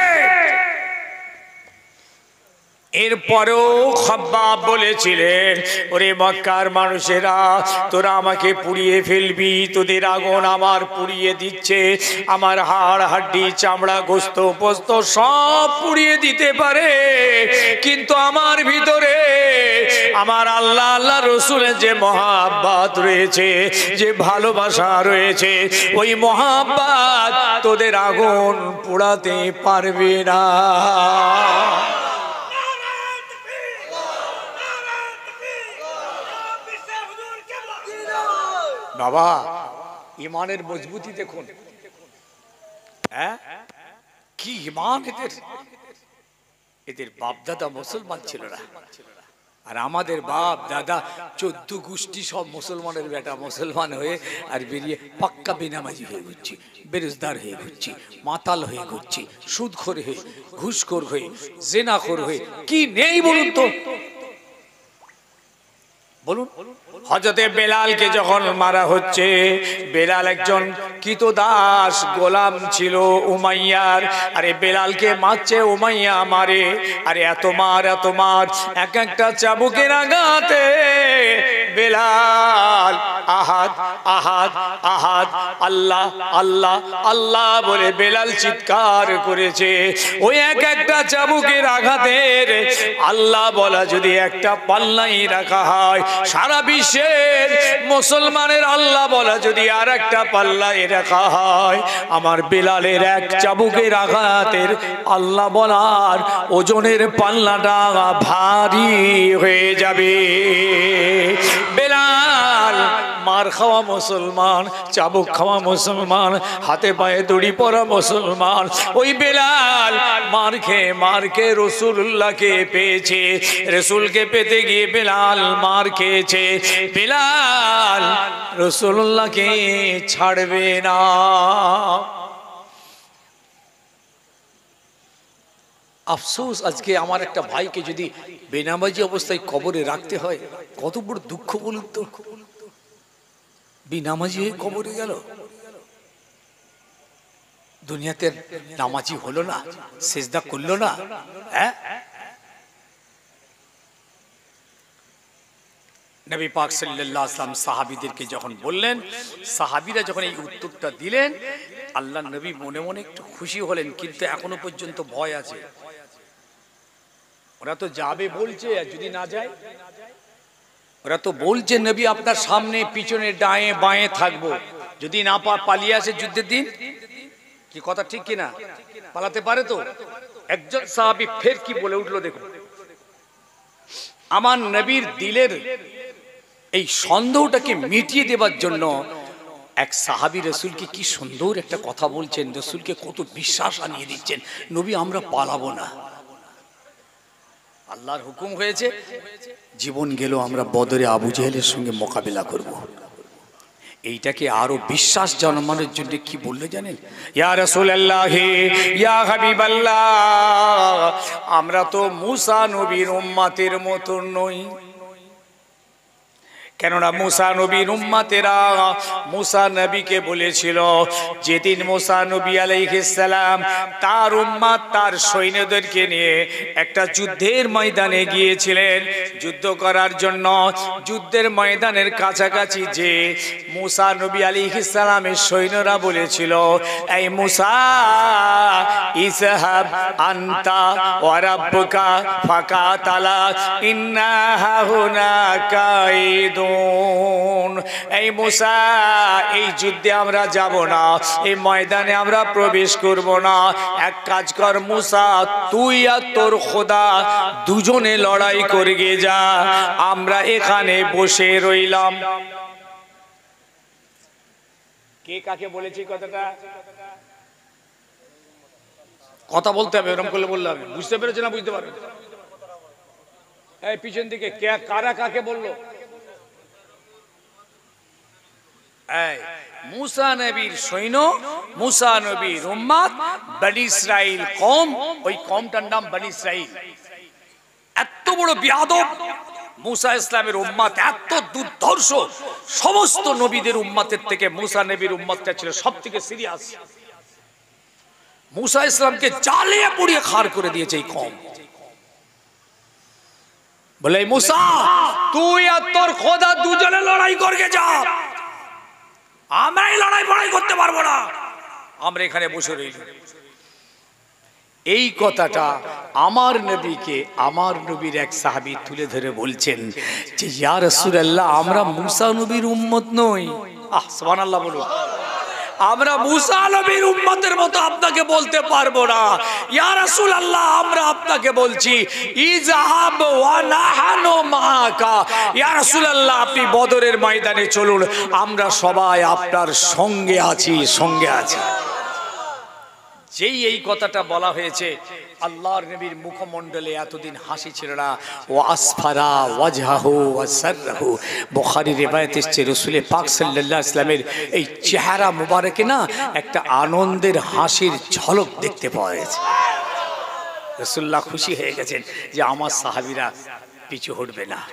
S1: এরপরেও খাব্বাব বলেছিলেন, ওরে মক্কার মানুষেরা, তোরা আমাকে পুড়িয়ে ফেলবি, তোদের আগুন আমার পুড়িয়ে দিচ্ছে। আমার হাড়, হাড্ডি, চামড়া, গোস্ত পোস্ত সব পুড়িয়ে দিতে পারে, কিন্তু আমার ভিতরে আমার আল্লাহ আল্লাহ রসুলের যে মহাব্বত রয়েছে, যে ভালোবাসা রয়েছে, ওই মহাব্বত তোদের আগুন পোড়াতে পারবে না। বাবা ইমানের মজবুতি দেখুন, হ্যাঁ কি ইমান এদের। এদের বাপ দাদা মুসলমান ছিল না, আর আমাদের বাপ দাদা 14 গোষ্ঠী সব মুসলমানের বেটা, মুসলমান হয়ে আর বেরিয়ে পাক্কা বেনামাজি হয়ে ঘুরছি, বেরোজগার হয়ে ঘুরছি, মাতাল হয়ে ঘুরছি, সুদখোর হয়ে, ঘুষখোর হয়ে, জেনাখোর হয়ে, কি নেই বলুন তো, বলুন। হযরতে বেলালকে যখন মারা হচ্ছে, বেলাল একজন কৃতদাস গোলাম ছিল উমাইয়ার। আরে বেলালকে মারছে উমাইয়া, মারে, আরে এত মার এত মার, এক একটা চাবুকের আঘাতে বেলাল আহাদ আহাদ আহাদ, আল্লাহ আল্লাহ আল্লাহ বলে বেলাল চিৎকার করেছে। ওই এক একটা চাবুকের আঘাতের আল্লাহ বলা যদি একটা পাল্লাই রাখা হয়, সারা বিশ্বের মুসলমানের আল্লাহ বলা যদি আর একটা পাল্লাই রাখা হয়, আমার বেলালের এক চাবুকের আঘাতের আল্লাহ বলার ওজনের পাল্লাটা ভারী হয়ে যাবে। বেলাল মার খাওয়া মুসলমান, চাবুক খাওয়া মুসলমান, হাতে পায়ে দড়ি পরা মুসলমান। ওই বেলাল মার খেয়ে রসুল্লাহকে পেয়েছে, রসুলকে পেতে গিয়ে বেলাল মার খেয়েছে। বেলাল রসুল্লাহকে ছাড়বে না। আফসোস, আজকে আমার একটা ভাইকে যদি বেনামাজি অবস্থায় কবরে রাখতে হয়, কত বড় দুঃখ বলুন তো। বেনামাজি হয়ে কবরে গেল, দুনিয়াতে নামাজি হলো না, সেজদা করলো না। হ্যাঁ, নবী পাক সাল্লাল্লাহু আলাইহি ওয়াসাল্লাম সাহাবীদেরকে যখন বললেন, সাহাবীরা যখন এই উত্তরটা দিলেন, আল্লাহ নবী মনে মনে একটু খুশি হলেন, কিন্তু এখনো পর্যন্ত ভয় আছে। ওরা তো যাবে বলছে, আর যদি না যায়? ওরা তো বলছে নবী আপনার সামনে পিছনে ডায়ে বাঁয়ে থাকবো, যদি না পালিয়ে আসে যুদ্ধের দিন। কি কথা ঠিক কিনা? পালাতে পারে তো? একজন সাহাবী ফের কি বলে উঠলো দেখুন। আমার নবীর দিলের এই সন্দেহটাকে মিটিয়ে দেবার জন্য এক সাহাবী রসুলকে কি সুন্দর একটা কথা বলছেন, রসুলকে কত বিশ্বাস আনিয়ে দিচ্ছেন, নবী আমরা পালাবো না, আল্লাহর হুকুম হয়েছে, জীবন গেল আমরা বদরে আবু জেহেলের সঙ্গে মোকাবিলা করব। এইটাকে আরো বিশ্বাস জন্মানোর জন্য কি বললো জানেন? ইয়া রাসূলুল্লাহ, ইয়া হাবিবাল্লাহ, আমরা তো মুসা নবীর উম্মতের মতো নই। কেননা মুসা নবীর উম্মতেরা মুসা নবীকে বলেছিল, যেদিন মুসা নবী আলাইহিস সালাম তার উম্মত তার সৈন্যদেরকে নিয়ে একটা যুদ্ধের ময়দানে গিয়েছিলেন, যুদ্ধ করার জন্য। যুদ্ধের ময়দানের কাছাকাছি যে মুসা নবী আলাইহিস সালামের সৈন্যরা বলেছিল, এই মুসা ইসহাব আনতা ওয়া রাব্বুকা ফাকাতালা ইন্না হাহুনা কাইদুন। এই মুসা, এই যুদ্ধে আমরা যাব না, এই ময়দানে আমরা প্রবেশ করব না। এক কাজ কর মুসা, তুই আর তোর খোদা দুজনে লড়াই করে যা, আমরা এখানে বসে রইলাম। কে কাকে বলেছি কথাটা? কথা বলতে হবে, এরকম করলে বললে হবে। বুঝতে পেরেছে না? বুঝতে পারবে? এই পিছন দিকে কারা কাকে বললো? মুসা নবীর সৈন্য, মুসা নবীর উম্মত, বনি ইসরাইল কওম। ওই কওমটার নাম বনি ইসরাইল। এত বড় বিয়াদব মুসা ইসলামের উম্মত, এত দুর্ধর্ষ, সমস্ত নবীদের উম্মতের থেকে মুসা নবীর উম্মতটা ছিল সব থেকে সিরিয়াস। মুসা ইসলামকে জ্বালিয়ে পুড়িয়ে খার করে দিয়েছে এই কওম। বলে মুসা, তুই আর তোর খোদা দুজনে লড়াই করকে যা, আমরা এই লড়াই করতে পারবো না, আমরা এখানে বসে রইল। এই কথাটা আমার নবীকে আমার নবীর এক সাহাবী তুলে ধরে বলছেন যে ইয়া রাসূলুল্লাহ, আমরা মুসা নবীর উম্মত নই। সুবহানাল্লাহ বলুন। আমরা মুসা নবীর উম্মতের মতো আপনাকে বলতে পারবো না। ইয়া রাসূলুল্লাহ, আমরা আপনাকে বলছি ইযহাব ওয়া নাহনু মাআকা। ইয়া রাসূলুল্লাহ, আপনি বদরের ময়দানে চলুন, আমরা সবাই আপনার সঙ্গে আছি, সঙ্গে আছি। যেই এই কথাটা বলা হয়েছে, আল্লাহর নবীর মুখমণ্ডলে এতদিন হাসি ছিল না। ও আসফারা ওয়াজহাহু ওয়া সাররাহু, বুখারীর রিওয়ায়াত এসেছে রাসূল পাক সাল্লাল্লাহু আলাইহি ওয়াসাল্লামের এই চেহারা মুবারকে না একটা আনন্দের হাসির ঝলক দেখতে পাওয়া গেছে। রাসূলুল্লাহ খুশি হয়ে গেছেন যে আমার সাহাবীরা পিছু হটবে না।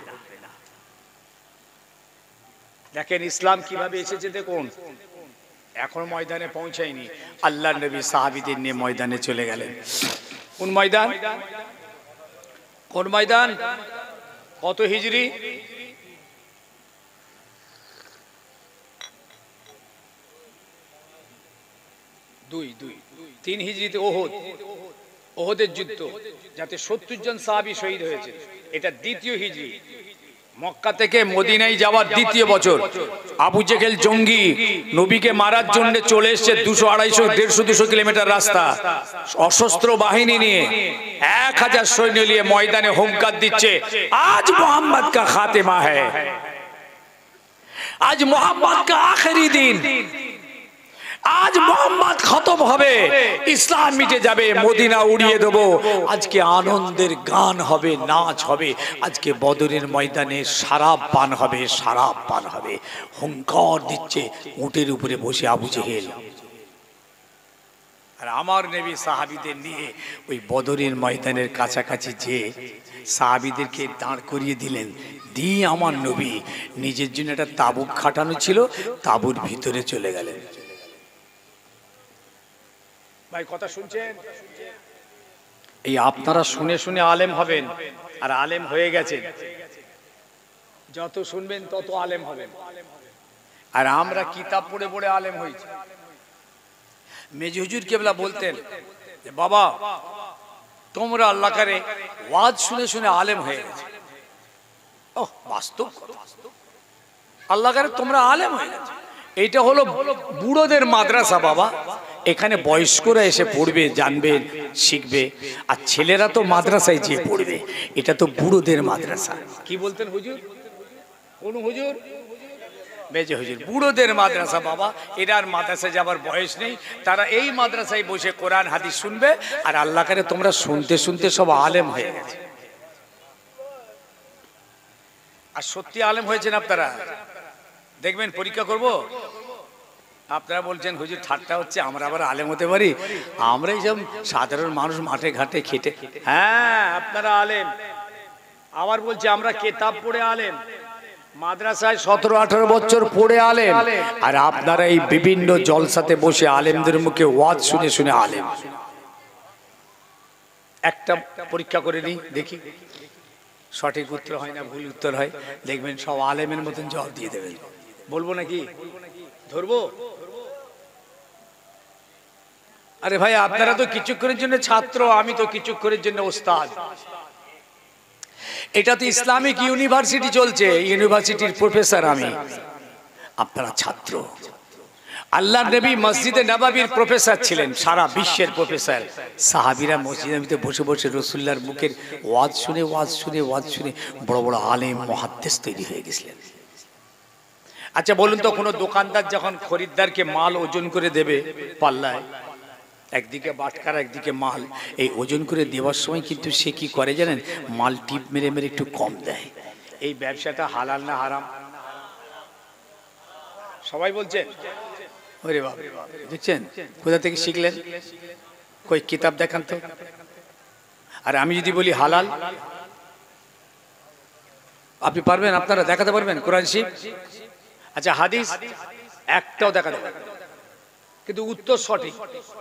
S1: দেখেন ইসলাম কিভাবে এসেছে, দেখুন এখন ময়দানে পৌঁছায়নি, আল্লাহর নবী সাহাবীদের নিয়ে ময়দানে চলে গেলেন। কোন ময়দান? কোন ময়দান? কত হিজরি? 3 হিজরিতে ওহদের যুদ্ধ, যাতে 70 জন সাহাবী শহীদ হয়েছে। এটা 2য় হিজরি। মক্কা থেকে মদিনায় যাওয়ার 2য় বছর। আবু জেহেল জঙ্গি নবীকে মারার জন্য চলে এসেছে 200, 250, 150, 200 কিলোমিটার রাস্তা, অসশস্ত্র বাহিনী নিয়ে 1000 সৈন্য নিয়ে ময়দানে হুঙ্কার দিচ্ছে, আজ মোহাম্মদ কা খাতেমা হ্যায়, আজ মোহাম্মদ কা আখেরি দিন, আজ মোহাম্মদ খতম হবে, ইসলাম মিটে যাবে, মদিনা উড়িয়ে দেব। আজকে আনন্দের গান হবে, নাচ হবে, আজকে বদরের ময়দানে শরাব পান হবে, শরাব পান হবে। হুঙ্কার দিচ্ছে উটের উপরে বসে আবু জেহেল। আর আমার নবী সাহাবীদের নিয়ে ওই বদরের ময়দানের কাছাকাছি যে সাহাবীদেরকে দাঁড় করিয়ে দিলেন, দিয়ে আমার নবী নিজের জন্য একটা তাঁবু খাটানো ছিল, তাঁবুর ভিতরে চলে গেলেন। ভাই কথা শুনছেন? এই আপনারা শুনে শুনে আলেম হবেন, আর আলেম হয়ে গেছেন। যত শুনবেন তত আলেম হবেন। আর আমরা কিতাব পড়ে পড়ে আলেম হয়েছি। মেজ হুজুর কেবলা বলতেন যে বাবা, তোমরা আল্লাহ করে ওয়াজ শুনে শুনে আলেম হয়ে গেছে। ও বাস্তব, আল্লাহ করে তোমরা আলেম হয়ে গেছে। এইটা হলো বুড়োদের মাদ্রাসা বাবা। এখানে বয়স্করা এসে পড়বে, জানবে, শিখবে, আর ছেলেরা তো মাদ্রাসায় যেয়ে পড়বে। এটা তো বুড়োদের মাদ্রাসা। কি বলতেন হুজুর? কোন হুজুর? মেজে হুজুর। বুড়োদের মাদ্রাসা বাবা। এরা আর মাদ্রাসায় যাবার বয়স নেই, তারা এই মাদ্রাসায় বসে কোরআন হাদিস শুনবে। আর আল্লাহ করে তোমরা শুনতে শুনতে সব আলেম হয়ে গেছে। আর সত্যি আলেম হয়েছেন আপনারা। দেখবেন পরীক্ষা করব, আপনারা বলছেন হুজুর ঠাট্টা হচ্ছে, আমরা আবার আলেম হতে পারি? আমরা এইসব সাধারণ মানুষ, মাঠে ঘাটে খেটে। হ্যাঁ আপনারা আলেম। আবার বলছি আমরা কিতাব পড়ে আলেম, মাদ্রাসায় 17-18 বছর পড়ে আলেম। আর আপনারা এই বিভিন্ন জলসাতে বসে আলেমদের মুখে ওয়াজ শুনে শুনে আলেম। একটা পরীক্ষা করে নিই, দেখি সঠিক উত্তর হয় না ভুল উত্তর হয়। দেখবেন সব আলেমের মতন জবাব দিয়ে দেবেন। বলবো নাকি? ধরবো? আরে ভাই আপনারা তো কিছুক্ষণের জন্য ছাত্র, আমি তো কিছুক্ষণের জন্য ওস্তাদ। এটা তো ইসলামিক ইউনিভার্সিটি চলছে, ইউনিভার্সিটির প্রফেসর আমি, আপনারা ছাত্র। আল্লাহর নবী মসজিদে নববীর প্রফেসর ছিলেন, সারা বিশ্বের প্রফেসর। সাহাবীরা মসজিদে নববীতে বসে বসে রাসূলুল্লাহর মুখের ওয়াজ শুনে বড় বড় আলেম মুহাদ্দিস তৈরি হয়ে গেছিলেন। আচ্ছা বলুন তো, কোনো দোকানদার যখন খরিদ্দারকে মাল ওজন করে দেবে পাল্লায়, একদিকে বাটখারা একদিকে মাল, এই ওজন করে দেওয়ার সময় কিন্তু সে কি করে জানেন? মাল টিপ মেরে মেরে একটু কম দেয়। এই ব্যবসাটা হালাল না হারাম? সবাই বলছেন। ওরে বাবা, দেখছেন কোথা থেকে শিখলেন? কই কিতাব দেখান তো। আর আমি যদি বলি হালাল, আপনি পারবেন? আপনারা দেখাতে পারবেন কোরআন শরীফ? আচ্ছা হাদিস একটাও দেখাতে পারবেন, কিন্তু উত্তর সঠিক।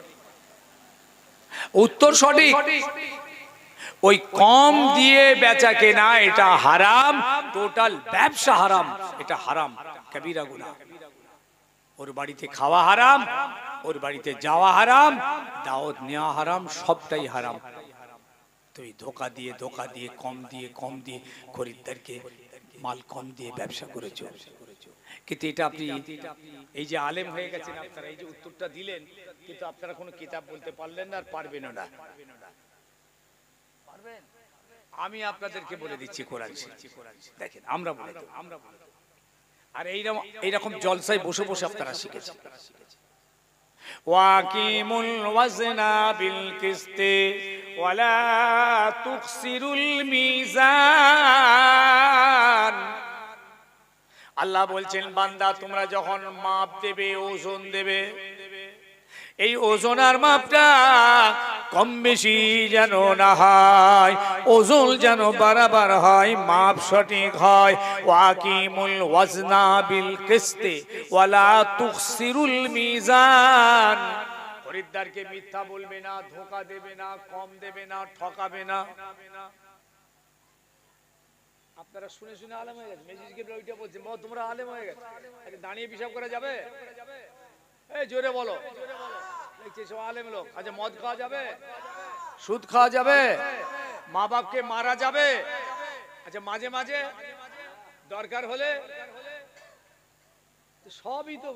S1: উত্তর সঠিক। ওই কম দিয়ে বেচা কেনা এটা হারাম, টোটাল ব্যবসা হারাম, এটা হারাম, কবিরা গুনাহ। ওর বাড়িতে খাওয়া হারাম, ওর বাড়িতে যাওয়া হারাম, দাওয়াত নেওয়া হারাম, সবটাই হারাম। তুই ধোকা দিয়ে কম দিয়ে খরিদ্দারকে মাল কম দিয়ে ব্যবসা করেছো। কিন্তু এটা আপনি এই যে আলেম হয়ে গেছেন আপনারা, এই যে উত্তরটা দিলেন, কিন্তু আপনারা কোনো কিতাব বলতে পারলেন না আর পারবেনও না। আমি আপনাদেরকে বলে দিচ্ছি কোরআন দেখেন, আমরা বলে দেব, আর এইরকম জলসায় বসে বসে আপনারা শিখেছেন। ওয়াকিমুল ওয়াজনা বিল কিসতি ওয়ালা তুখসিরুল মিজান। আল্লাহ বলছেন, বান্দা তোমরা যখন মাপ দেবে, ওজন দেবে, এই ওজন আর মাপটা কম বেশি যেন না হয়, ওজন যেন বরাবর হয়, মাপ সঠিক হয়। ওয়াকিমুল ওয়াজনা বিল কিসতি ওয়ালা তুখসিরুল মিজান। খরিদ্দারকে মিথ্যা বলবে না, ধোঁকা দেবে না, কম দেবে না, ঠকাবে না। আপনারা শুনে শুনে আলেম হয়ে গেছে, মেজিজকে ওইটা বলছেন, তোমরা আলেম হয়ে গেছে। আরে দাঁড়িয়ে পিশাব করা যাবে? এই জোরে বলো। দেখছি সব আলেম লোক। আচ্ছা মদ খাওয়া যাবে? সুদ খাওয়া যাবে? মা বাপকে মারা যাবে? আচ্ছা মাঝে মাঝে দরকার হলে সবই তো।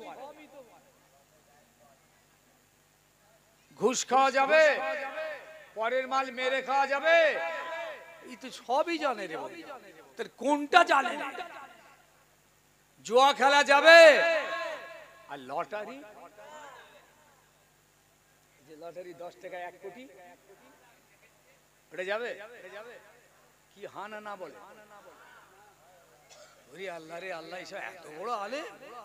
S1: ঘুষ খাওয়া যাবে? পরের মাল মেরে খাওয়া যাবে? এই তো সবই জানে রে। তোর কোনটা জানে না? জুয়া খেলা যাবে? আর লটারি, যে লটারি 10 টাকা 1 কোটি, ওটা যাবে? কি হানা না বলে? ওরে আল্লাহ রে আল্লাহ, এসব এত বড় আলে।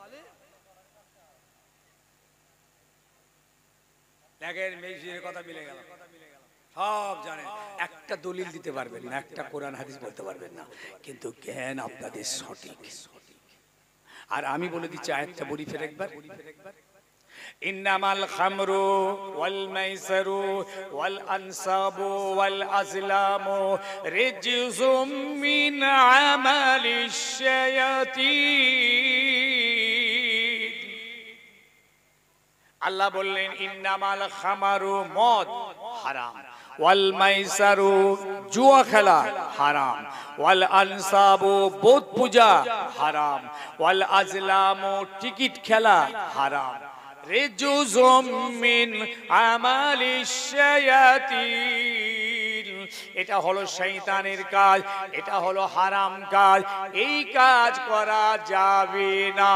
S1: দেখেন মেজির কথা মিলে গেল, সব জানেন, একটা দলিল দিতে পারবেন না, একটা কোরআন হাদিস বলতে পারবেন না, কিন্তু জ্ঞান আপনাদের সঠিক। আর আমি বলে দিচ্ছি আয়াতটা বলি ফের একবার। ইন্নামাল খামরু ওয়াল মাইসারু ওয়াল আনসাবু ওয়াল আজলামু রিজসুম মিন আমালিশ শায়াতিন। আল্লাহ বললেন ইন্নামাল খামারু, মদ হারাম, ওয়াল মাইসারু, জুয়া খেলা হারাম, ওয়াল আনসাবু, বুত পূজা হারাম, ওয়াল আজলামু, টিকিট খেলা হারাম, রিজসুম মিন আমালিশ শায়াতিন, এটা হলো শয়তানের কাজ, এটা হলো হারাম কাজ, এই কাজ করা যাবে না।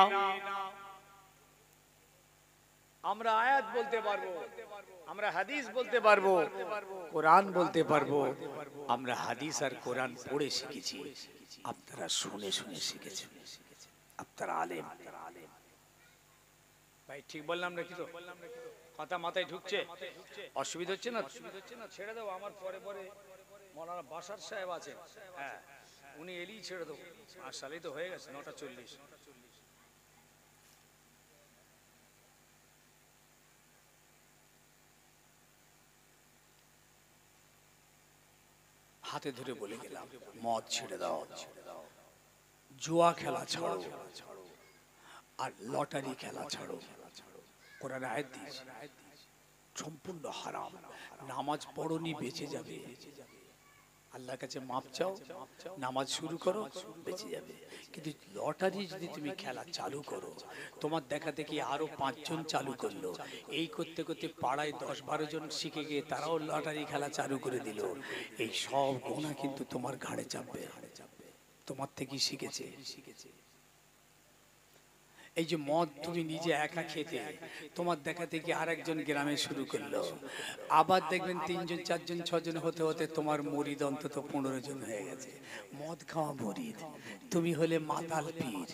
S1: আমরা আয়াত বলতে পারবো, আমরা হাদিস বলতে পারবো, কোরআন বলতে পারবো। আমরা হাদিস আর কোরআন পড়ে শিখেছি, আপনারা শুনে শুনে শিখেছেন, আপনারা আলেম। ভাই ঠিক বললাম নাকি? তো কথা মাথায় ঢুকছে? অসুবিধা হচ্ছে না? ছেড়ে দেবো, আমার পরে পরে মৌলানা বাশার সাহেব আছে, হ্যাঁ উনি এলেই ছেড়ে দেবো। আসলেই তো হয়ে গেছে 9:40। হাতে ধরে বলে গেলাম, মদ ছেড়ে দাও, জুয়া খেলা ছাড়ো, আর লটারি খেলা ছাড়ো। কোরআনে আয়াত দিয়েছে, সম্পূর্ণ হারাম। নামাজ পড়নি বেঁচে যাবে, আল্লাহর কাছে মাপ চাও, নামাজ শুরু করো, বেঁচে যাবে। কিন্তু লটারি যদি তুমি খেলা চালু করো, তোমার দেখা দেখি আরো 5 জন চালু করলো, এই করতে করতে পাড়ায় 10-12 জন শিখে গিয়ে তারাও লটারি খেলা চালু করে দিল। এই সব গুনাহ কিন্তু তোমার ঘাড়ে চাপবে, তোমার থেকেই শিখেছে। এই যে মদ তুমি নিজে একা খেতে, তোমার দেখা থেকে আরেকজন গ্রামে শুরু করলো, আবার দেখবেন 3 জন 4 জন 6 জন হতে হতে তোমার মুরিদ অন্তত 15 জন হয়ে গেছে। মদ খাওয়া মুরিদ, তুমি হলে মাতাল পীর।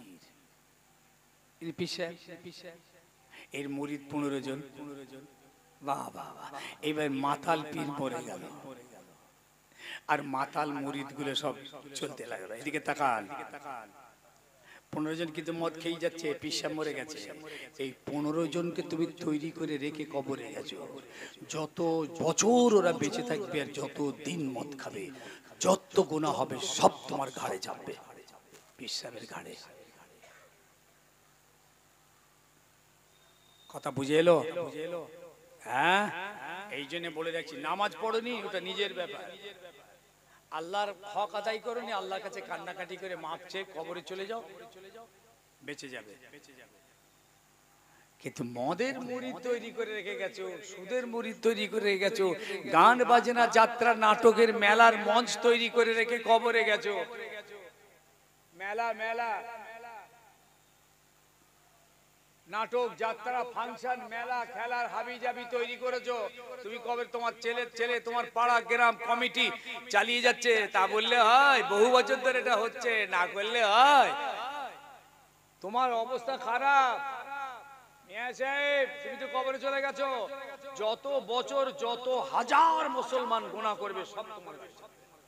S1: এর মুরিদ 15 জন, বাহ বাহ বাহ। এবার মাতাল পীর মরে গেল, আর মাতাল মুরিদ গুলো সব চলতে লাগলো। এদিকে তাকান, 15 জন কিন্তু মদ খেয়ে যাচ্ছে, পিসা মরে গেছে। এই 15 জনকে তুমি তৈরি করে রেখে কবরে গেছো। যত বছর ওরা বেঁচে থাকবে আর যত দিন মদ খাবে, যত গুনাহ হবে সব তোমার ঘাড়ে চাপবে, পিসাবের ঘাড়ে। কথা বুঝে এলো? হ্যাঁ, এই জন্য বলে রাখছি, নামাজ পড়নি ওটা নিজের ব্যাপার, আল্লাহর হক আদায় করনি, আল্লাহর কাছে কান্নাকাটি করে মাপ চেয়ে কবরে চলে যাও, বেঁচে যাবে। কিন্তু মদের মুড়ি তৈরি করে রেখে গেছো, সুদের মুড়ি তৈরি করে রেখে গেছো, গান বাজনা যাত্রা নাটকের মেলার মঞ্চ তৈরি করে রেখে কবরে গেছো। মেলা মেলা নাটক যাত্রা ফাংশন মেলা খেলার হাবিজাবি তৈরি করেছো তুমি, কবে তোমার ছেলে তোমার পাড়া গ্রাম কমিটি চালিয়ে যাচ্ছে, তা বললে হয়? বহু বছর ধরে এটা হচ্ছে, না করলে হয়? তোমার অবস্থা খারাপ মিয়া সাহেব, তুমি তো কবরে চলে গেছো। যত বছর যত হাজার মুসলমান গুনাহ করবে সব তোমার কাছে।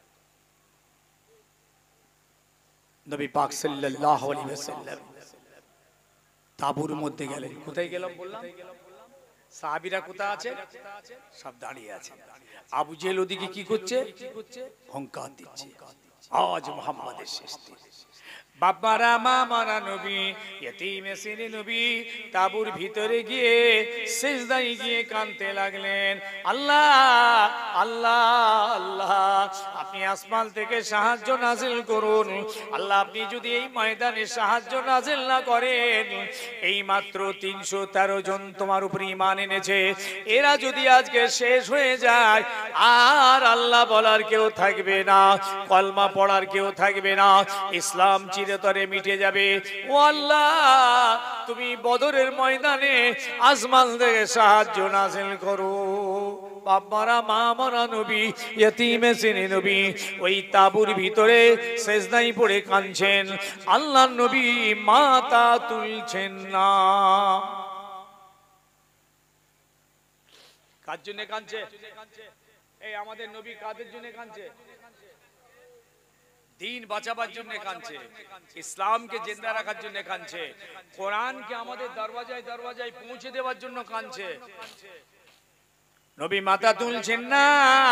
S1: নবী পাক সাল্লাল্লাহু আলাইহি ওয়াসাল্লাম তাঁবুর মধ্যে গেলেন। কোথায় গেলাম বললাম? সাহাবীরা কোথায় আছে? সব দাঁড়িয়ে আছে। আবু জেহেল ওদিকে কি করছে? হুঙ্কার দিচ্ছে, আজ মুহাম্মাদের শেষ দিন। বাবারা মামারা নবী, ইতিম এসিনি নবী তাঁবুর ভিতরে গিয়ে সিজদায় গিয়ে কাঁদতে লাগলেন, আল্লাহ আল্লাহ আল্লাহ, আপনি আসমান থেকে সাহায্য নাজিল করুন। আল্লাহ, আপনি যদি এই ময়দানে সাহায্য নাজিল না করেন, এই মাত্র 313 জন তোমার উপর ঈমান এনেছে, এরা যদি আজকে শেষ হয়ে যায়, আর আল্লাহ বলার কেউ থাকবে না, কলমা পড়ার কেউ থাকবে না, ইসলাম চিরতরে মিটে যাবে। ও আল্লাহ, তুমি বদরের ময়দানে আসমান থেকে সাহায্য নাজিল করো। বাবারা মামারা নবী, ইতিম এসিনি নবী ওই তাঁবুর ভিতরে সিজদায় পড়ে কাঁদছেন, আল্লাহর নবী মাথা তুলছেন না। কার জন্য কাঁদছে? এই আমাদের নবী কাদের জন্য কাঁদছে? দিন বাঁচাবার জন্য কাঁদছে, ইসলামকে জিন্দা রাখার জন্য কাঁদছে, কোরআনকে আমাদের দরওয়াজায় দরওয়াজায় পৌঁছে দেওয়ার জন্য কাঁদছে। নবী মাথা তুলছেন না,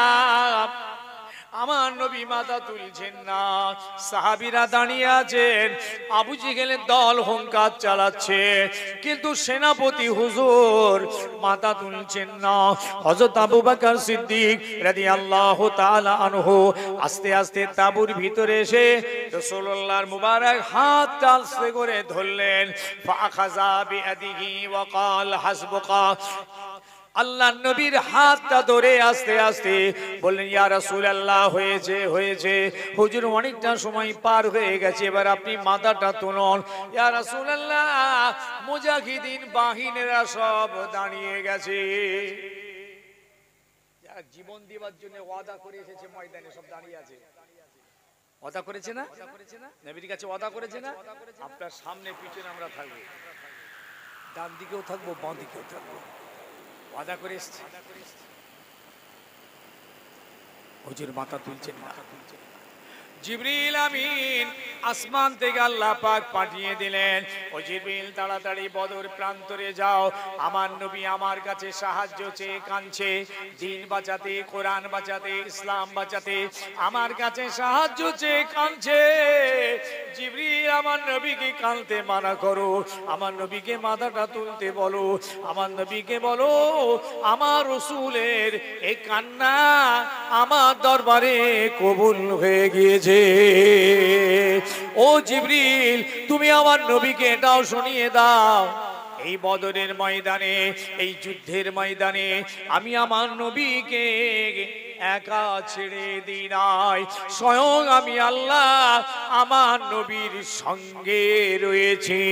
S1: আমার নবী মাথা তুলছেন না। সাহাবীরা দাঁড়িয়ে আছেন, আবু জেহেলের দল হুঙ্কার চালাচ্ছে, কিন্তু সেনাপতি হুজুর মাথা তুলছেন না। হযরত আবু বকর সিদ্দিক রাদিয়াল্লাহু তাআলা আনহু আস্তে আস্তে তাঁবুর ভিতরে এসে রাসূলুল্লাহর মুবারক হাতটা আস্তে করে ধরলেন। ফাখাযা বিয়াদিহি ওয়া ক্বাল হাসবুকা, আল্লাহ নবীর হাতটা ধরে আস্তে আস্তে বললেন, ইয়া রাসূলুল্লাহ, হয়েছে হয়েছে হুজুর, অনেকটা সময় পার হয়ে গেছে, এবার আপনি মাথাটা তুলুন। ইয়া রাসূলুল্লাহ, মুজাহিদিন বাহিনীরা সব দাঁড়িয়ে গেছে, যারা জীবন দেওয়ার জন্য ওয়াদা করে এসেছে ময়দানে সব দাঁড়িয়ে আছে। ওয়াদা করেছে না? নবীর কাছে ওয়াদা করেছে না? আপনার সামনে পিছনে আমরা থাকবো, ডান দিকেও থাকবো, বাঁ দিকেও থাকবো, ওয়াদা করে এসেছে। হুজুর মাথা তুলছেন না। জিবরিল আমিন আসমান থেকে আল্লাহ পাক পাঠিয়ে দিলেন, ও জিবরিল তাড়াতাড়ি বদর প্রান্তরে যাও, আমার নবী আমার কাছে সাহায্য চেয়ে কাঁদছে, দিন বাঁচাতে, কোরআন বাঁচাতে, ইসলাম বাঁচাতে আমার কাছে সাহায্য চেয়ে কাঁদছে। জিবরিল আমার নবীকে কাঁদতে মানা করো, আমার নবীকে মাথাটা তুলতে বলো, আমার নবীকে বলো আমার রাসূলের এই কান্না আমার দরবারে কবুল হয়ে গিয়েছে। ও জিবরিল, তুমি আমার নবীকে এটাও শুনিয়ে দাও, এই বদরের ময়দানে, এই যুদ্ধের ময়দানে আমি আমার নবীকে একা ছেড়ে দিই নাই, স্বয়ং আমি আল্লাহ আমার নবীর সঙ্গে রয়েছি।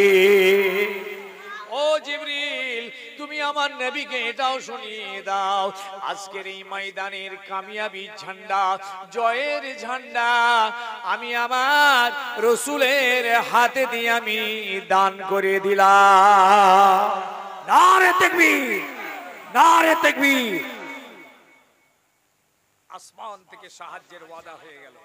S1: ও জিবরিল, তুমি আমার নবীকে এটাও শুনিয়ে দাও, আজকের এই ময়দানের কামিয়াবি ঝান্ডা, জয়ের ঝান্ডা আমি আমার রাসূলের হাতে দিয়ে আমি দান করে দিলাম। নারে তাকবীর, নারে তাকবীর। আসমান থেকে সাহায্যের ওয়াদা হয়ে গেল,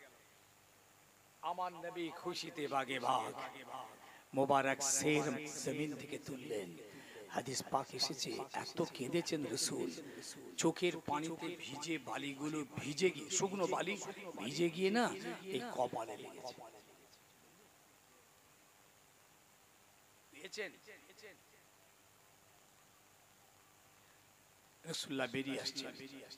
S1: আমার নবী খুশিতে বাগে বাগ মোবারক সের জমিন থেকে তুললেন। হাদিস পাক এসেছে, এত কেঁদেছেন রাসূল, চোখের পানিতে ভিজে বালিগুলো ভিজে গিয়ে, শুকনো বালি ভিজে গিয়ে না এই কপালে লেগেছে। রাসূলুল্লাহ বেরিয়ে আসছেন।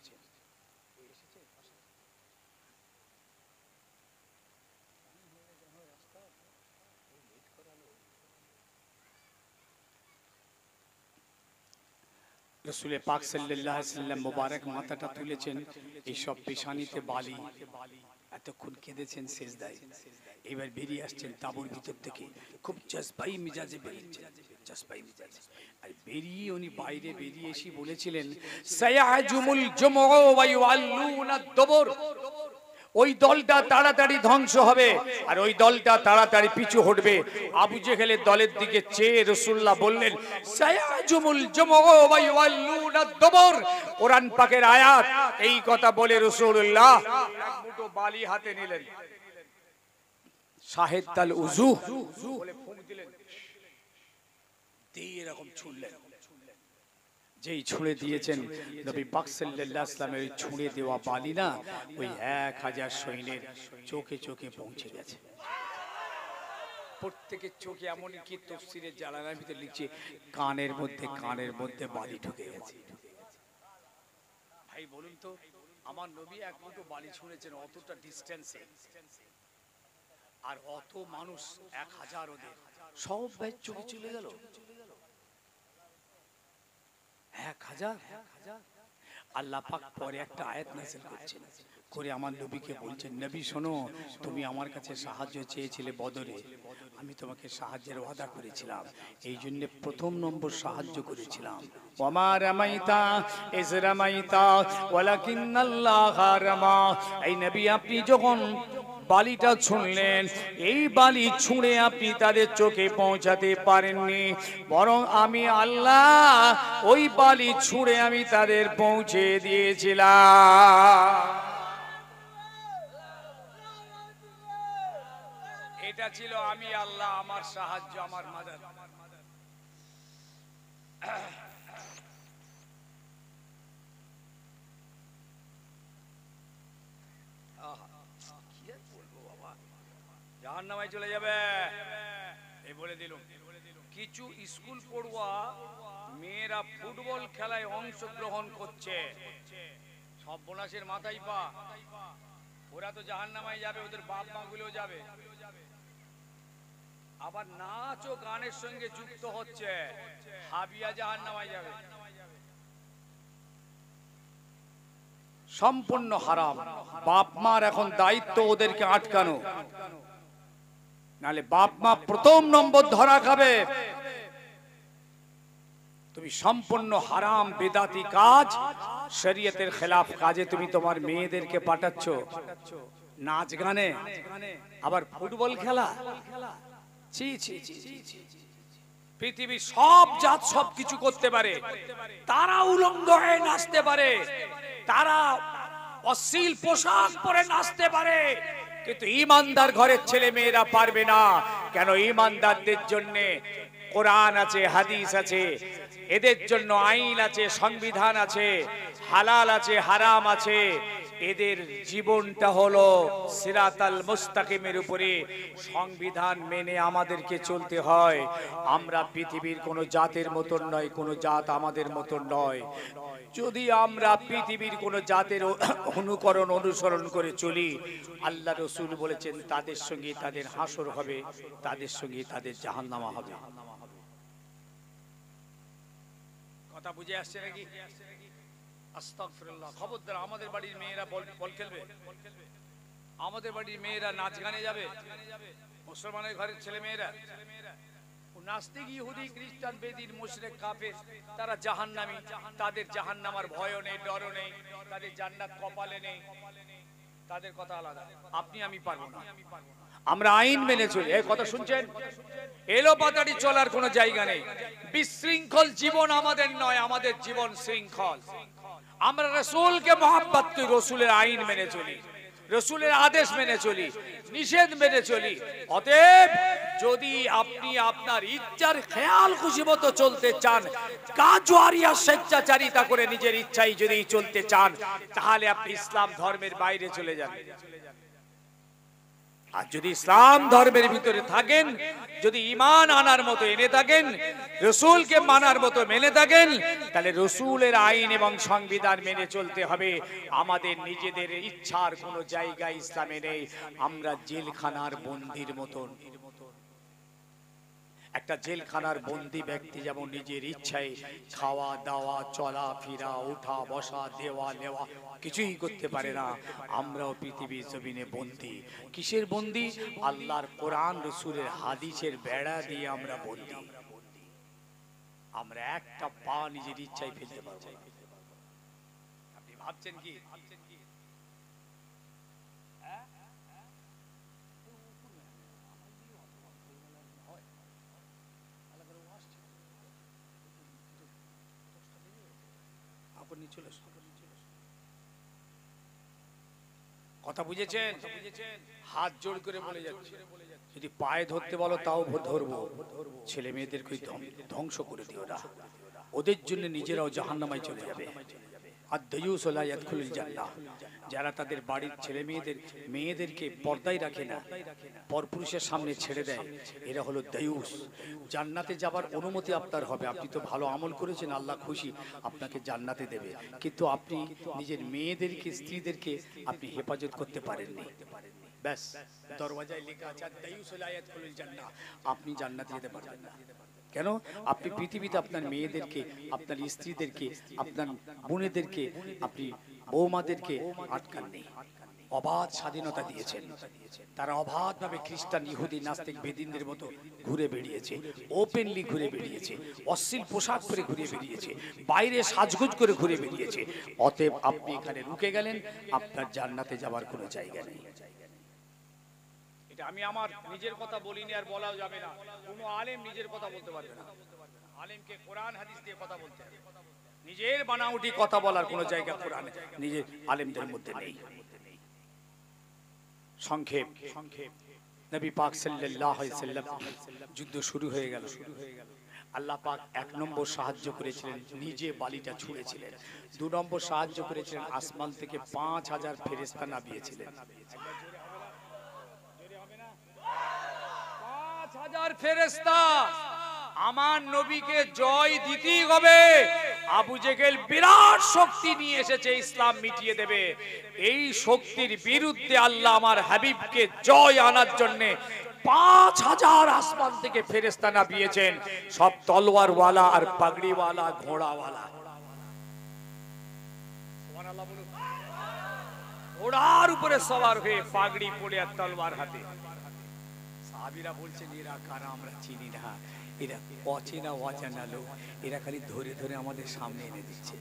S1: রাসূল পাক সাল্লাল্লাহু আলাইহি ওয়াসাল্লাম মোবারক মাথাটা তুলেছেন, এই সব পেশানিতে বালি, এতক্ষণ কেঁদেছেন সেজদায়। এবার বেরিয়ে আসছেন তাঁবুর ভিতর থেকে, খুব জজবাই মিজাজে বেরিয়েছেন, জজবাই মিজাজে। আর বেরিয়ে উনি বাইরে বেরিয়ে এসে বলেছিলেন, সায়াজুমুল জুমউ ওয়া ইউআল্লুনা দুবুর, ওই দলটা তাড়াতাড়ি ধ্বংস হবে আর ওই দলটা তাড়াতাড়ি পিছু হটবে। আবু জেহেলের দলের দিকে চেয়ে রাসূলুল্লাহ বললেন, সায়াজুমুল জুমউ ওয়া ইউআল্লুনা দুবুর, কোরআন পাকের আয়াত। এই কথা বলে রাসূলুল্লাহ এক মুঠো বালি হাতে নিলেন, শাহেদ তাল উজু বলে ফুঁক দিলেন, দিয়ে এরকম ছুঁড়লেন। যেই ছুঁড়ে দিয়েছেন, নবী পাক সাল্লাল্লাহু আলাইহি ওয়াসাল্লামের ছুঁড়ে দেওয়া বালি না ওই 1000 সৈন্যের চোখে চোখে পৌঁছে গেছে। প্রত্যেকের চোখে, এমন কি তাফসীরের জালালার ভিতরে লিখছে কানের মধ্যে বালি ঢুকে গেছে। ভাই বলুন তো, আমার নবী এক মুঠো বালি ছুঁড়েছেন অতটা ডিসটেন্সে, আর অত মানুষ 1000 ওদের সব ভাই চোখে চলে গেল। 1000 আল্লাহ পাক পরে একটা আয়াত নাযিল করছেন, করে আমার নবীকে বলছেন, নবী শোনো, তুমি আমার কাছে সাহায্য চেয়েছিলে বদরে, আমি তোমাকে সাহায্যের ওয়াদা করেছিলাম, এই জন্য প্রথম নম্বর সাহায্য করেছিলাম। ওমা রামাইতা ইজ রামাইতা ওয়ালাকিন্নাল্লাহা রামা। এই নবী আপনি যখন বালিটা ছুঁড়লেন, এই বালি ছুঁড়ে আপনি তাদের চোখে পৌঁছাতে পারেননি, বরং আমি আল্লাহ ওই বালি ছুঁড়ে আমি তাদের পৌঁছে দিয়েছিলাম। এটা ছিল আমি আল্লাহ, আমার সাহায্য, আমার মাদাদ। জাহান্নামে চলে যাবে এই বলে দিলাম। কিছু স্কুল পড়ুয়া মেয়েরা ফুটবল খেলায় অংশগ্রহণ করছে, সব বোনাসের মাথায় পা, ওরা তো জাহান্নামে যাবে, ওদের বাপ মা গুলোও যাবে। আবার নাচ ও গানের সঙ্গে যুক্ত হচ্ছে, হাবিয়া জাহান্নামে যাবে। সম্পূর্ণ হারাম। বাপ মার এখন দায়িত্ব ওদেরকে আটকানো, নালে বাপ মা প্রথম নম্বর ধরা খাবে। তুমি সম্পূর্ণ হারাম বেদাতি কাজ, শরীয়তের খেলাফ কাজে তুমি তোমার মেয়েদেরকে পাঠাচ্ছ, নাচ গানে, আবার ফুটবল খেলা। ছি ছি ছি ছি। পৃথিবীর সব জাত সব কিছু করতে পারে, তারা উলঙ্গ হয়ে নাচতে পারে, তারা অশ্লীল পোশাক পরে নাচতে পারে, কিন্তু ঈমানদার ঘরের ছেলে মেয়েরা পারবে না। কেন? ঈমানদারদের জন্য কোরআন আছে, হাদিস আছে, এদের জন্য আইন আছে, সংবিধান আছে, হালাল আছে, হারাম আছে। এদের জীবনটা হলো সিরাতাল মুস্তাকিমের উপরে, সংবিধান মেনে আমাদেরকে চলতে হয়। আমরা পৃথিবীর কোনো জাতের মতন নয়, কোনো জাত আমাদের মতন নয়। যদি আমরা পৃথিবীর কোন জাতের অনুকরণ অনুসরণ করে চলি, আল্লাহ রাসূল বলেছেন তাদের সঙ্গে তাদের হাসর হবে, তাদের সঙ্গে তাদের জাহান্নামা হবে। কথা বুঝে আসছে নাকি? আস্তাগফিরুল্লাহ। খবরদার, আমাদের বাড়ির মেয়েরা বল খেলবে, আমাদের বাড়ির মেয়েরা নাচ গানে যাবে, মুসলমানের ঘরের ছেলে মেয়েরা নাস্তিক, ইহুদি, খ্রিস্টান, বেদিন, মুশরিক, কাফের, তারা জাহান্নামী। তাদের জাহান্নামার ভয়ও নেই, ডরও নেই, তাদের জান্নাত কপালে নেই, তাদের কথা আলাদা। আপনি আমি পারবো না। আমরা আইন মেনে চলি। এই কথা শুনছেন? এলোপাতাড়ি চলার কোনো জায়গা নেই। বিশৃঙ্খল জীবন আমাদের নয়, আমাদের জীবন শৃঙ্খল। আমরা রাসূলকে মহব্বত করি, রাসূলের আইন মেনে চলি, রাসূলের আদেশ মেনে চলি, নিষেধ মেনে চলি। অতএব যদি আপনি আপনার ইচ্ছার খেয়াল খুশি মতো চলতে চান, কাজওয়ারিয়া স্বেচ্ছাচারিতা করে নিজের ইচ্ছাই যদি চলতে চান, তাহলে আপনি ইসলাম ধর্মের বাইরে চলে যান। আর যদি ইসলাম ধর্মের ভিতরে থাকেন, যদি ঈমান আনার মতো এনে থাকেন, রাসূলকে মানার মতো মেনে থাকেন, তাহলে রাসূলের আইন এবং সংবিধান মেনে চলতে হবে। আমাদের নিজেদের ইচ্ছার কোনো জায়গা ইসলামে নেই। আমরা জেলখানার বন্দীর মতন। একটা জেলখানার বন্দী ব্যক্তি যেমন নিজের ইচ্ছায় খাওয়া দাওয়া চলা ফিরা উঠা বসা দেওয়া নেওয়া কিছুই করতে পারে না, আমরাও পৃথিবীর জমিনে বন্দী। কিসের বন্দী? আল্লাহর কোরআন রাসূলের হাদিসের বেড়া দিয়ে আমরা বন্দী। আমরা একটা পা নিজের ইচ্ছায় ফেলতে পারবো না। আপনি ভাবছেন কি? কথা বুঝেছেন? হাত জোর করে বলে যাচ্ছে, যদি পায়ে ধরতে বলো তাও ধরবো। ছেলে মেয়েদেরকে ধ্বংস করে দিও না, ওদের জন্য নিজেরাও জাহান্নামায় চলে যাবে। আর দায়ুস লা ইয়াদখুলুল জান্নাহ, যারা তাদের বাড়ির ছেলে মেয়েদেরকে পর্দায় রাখে না, পরপুরুষের সামনে ছেড়ে দেয়, এরা হলো দায়ুস। জান্নাতে যাবার অনুমতি আপনার হবে। আপনি তো ভালো আমল করেছেন, আল্লাহ খুশি, আপনাকে জান্নাতে দেবে। কিন্তু আপনি নিজের মেয়েদেরকে স্ত্রীদেরকে আপনি হেফাজত করতে পারেননি, ব্যাস দরওয়াজায় লেখা আছে দায়ুস লা ইয়াদখুলুল জান্নাহ, আপনি জান্নাতে যেতে পারবেন না। কেন? আপনি পৃথিবীতে আপনার মেয়েদেরকে, আপনার স্ত্রীদেরকে, আপনার বোনেদেরকে, আপনি বৌমাদেরকে আটকাননি, অবাধ স্বাধীনতা দিয়েছেন। তারা অবাধভাবে খ্রিস্টান, ইহুদি, নাস্তিক, বেদিনদের মতো ঘুরে বেরিয়েছে, ওপেনলি ঘুরে বেরিয়েছে, অশ্লীল পোশাক পরে ঘুরে বেরিয়েছে, বাইরে সাজগোজ করে ঘুরে বেরিয়েছে। অতএব আপনি এখানে রুকে গেলেন, আপনার জান্নাতে যাওয়ার কোনো জায়গা নেই। আমি আমার নিজের কথা বলিনি, আর বলাও যাবে না। কোনো আলেম নিজের কথা বলতে পারবে না। আলেমকে কোরআন হাদিস দিয়ে কথা বলতে হবে। নিজের বানাউটি কথা বলার কোনো জায়গা কোরআনে নিজের আলেমদের মধ্যে নেই। সংক্ষেপ, নবী পাক সাল্লাল্লাহু আলাইহি সাল্লাম যুদ্ধ শুরু হয়ে গেল। আল্লাহ পাক 1 নম্বর সাহায্য করেছিলেন, নিজে বালিটা ছুঁড়েছিলেন। 2 নম্বর সাহায্য করেছিলেন, আসমান থেকে 5000 ফেরেশতা নামিয়েছিলেন। 5000 ফেরেশতা আমার নবীকে জয় দিতেই হবে। আবু জেহেল বিরাট শক্তি নিয়ে এসেছে, ইসলাম মিটিয়ে দেবে। এই শক্তির বিরুদ্ধে আল্লাহ আমার হাবিবকে জয় আনার জন্য 5000 আসমান থেকে ফেরেশতা নামিয়েছেন, সব তলোয়ারওয়ালা আর পাগড়িওয়ালা, ঘোড়াওয়ালা। সুবহানাল্লাহ বলুন। ঘোড়ার উপরে সওয়ার হয়ে, পাগড়ি পরে আর তলোয়ার হাতে। সাহাবীরা বলছেন, এরা কারা আমরা চিনি না, এরা অচেনা অজানা লোক, এরা খালি ধরে ধরে আমাদের সামনে এনে দিচ্ছে।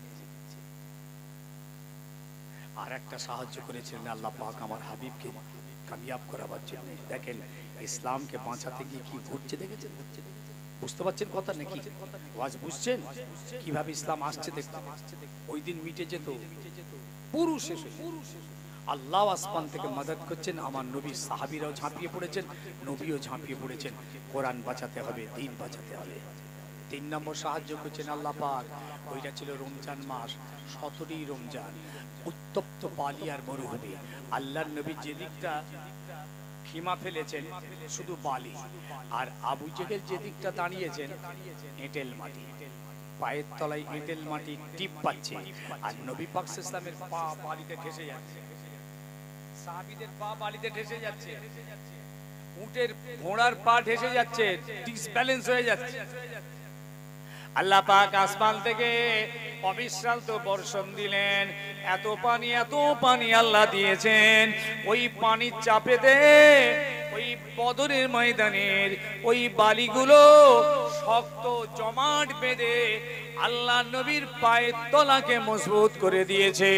S1: আর একটা সাহায্য করেছিলেন আল্লাহ পাক আমার হাবিবকে কামিয়াব করাবার জন্য। দেখেন ইসলামকে বাঁচাতে গিয়ে কি ঘটছে দেখেছেন? বুঝতে পারছেন কথা নাকি? আওয়াজ বুঝছেন কিভাবে ইসলাম আসছে? দেখতে ওই দিন মিটে যেত, পুরুষ শেষ। আল্লাহ আসমান থেকে মদদ করছেন, আমার নবী সাহাবীরাও ঝাঁপিয়ে পড়েছেন, নবীও ঝাঁপিয়ে পড়েছেন। কোরআন বাঁচাতে হবে, দ্বীন বাঁচাতে হবে। 3 নম্বর সাহায্য করছেন আল্লাহ পাক। ওইটা ছিল রমজান মাস, 17ই রমজান, উত্তপ্ত বালি আর মরুভূমি। আল্লাহর নবী যে দিকটা খিমা ফেলেছেন শুধু বালি, আর আবু জেহেল যে দিকটা দাঁড়িয়েছেন এঁটেল মাটি, পায়ের তলায় এঁটেল মাটি টিপ পাচ্ছে, আর নবী পাক সাল্লাল্লাহু আলাইহি ওয়াসাল্লামের পা বালিতে ঠেসে যাচ্ছে, সাহাবীদের পা বালিতে ঠেসে যাচ্ছে, উটের ঘোড়ার পা ঠেসে যাচ্ছে, ডিসব্যালেন্স হয়ে যাচ্ছে। আল্লাহ পাক আসমান থেকে অবিশ্রান্ত বর্ষণ দিলেন। এত পানি আল্লাহ দিয়েছেন। ওই পানির চাপেতে ওই বদরের ময়দানের ওই বালিগুলো শক্ত জমাট বেঁধে আল্লাহ নবীর পায়ের তলাকে মজবুত করে দিয়েছে।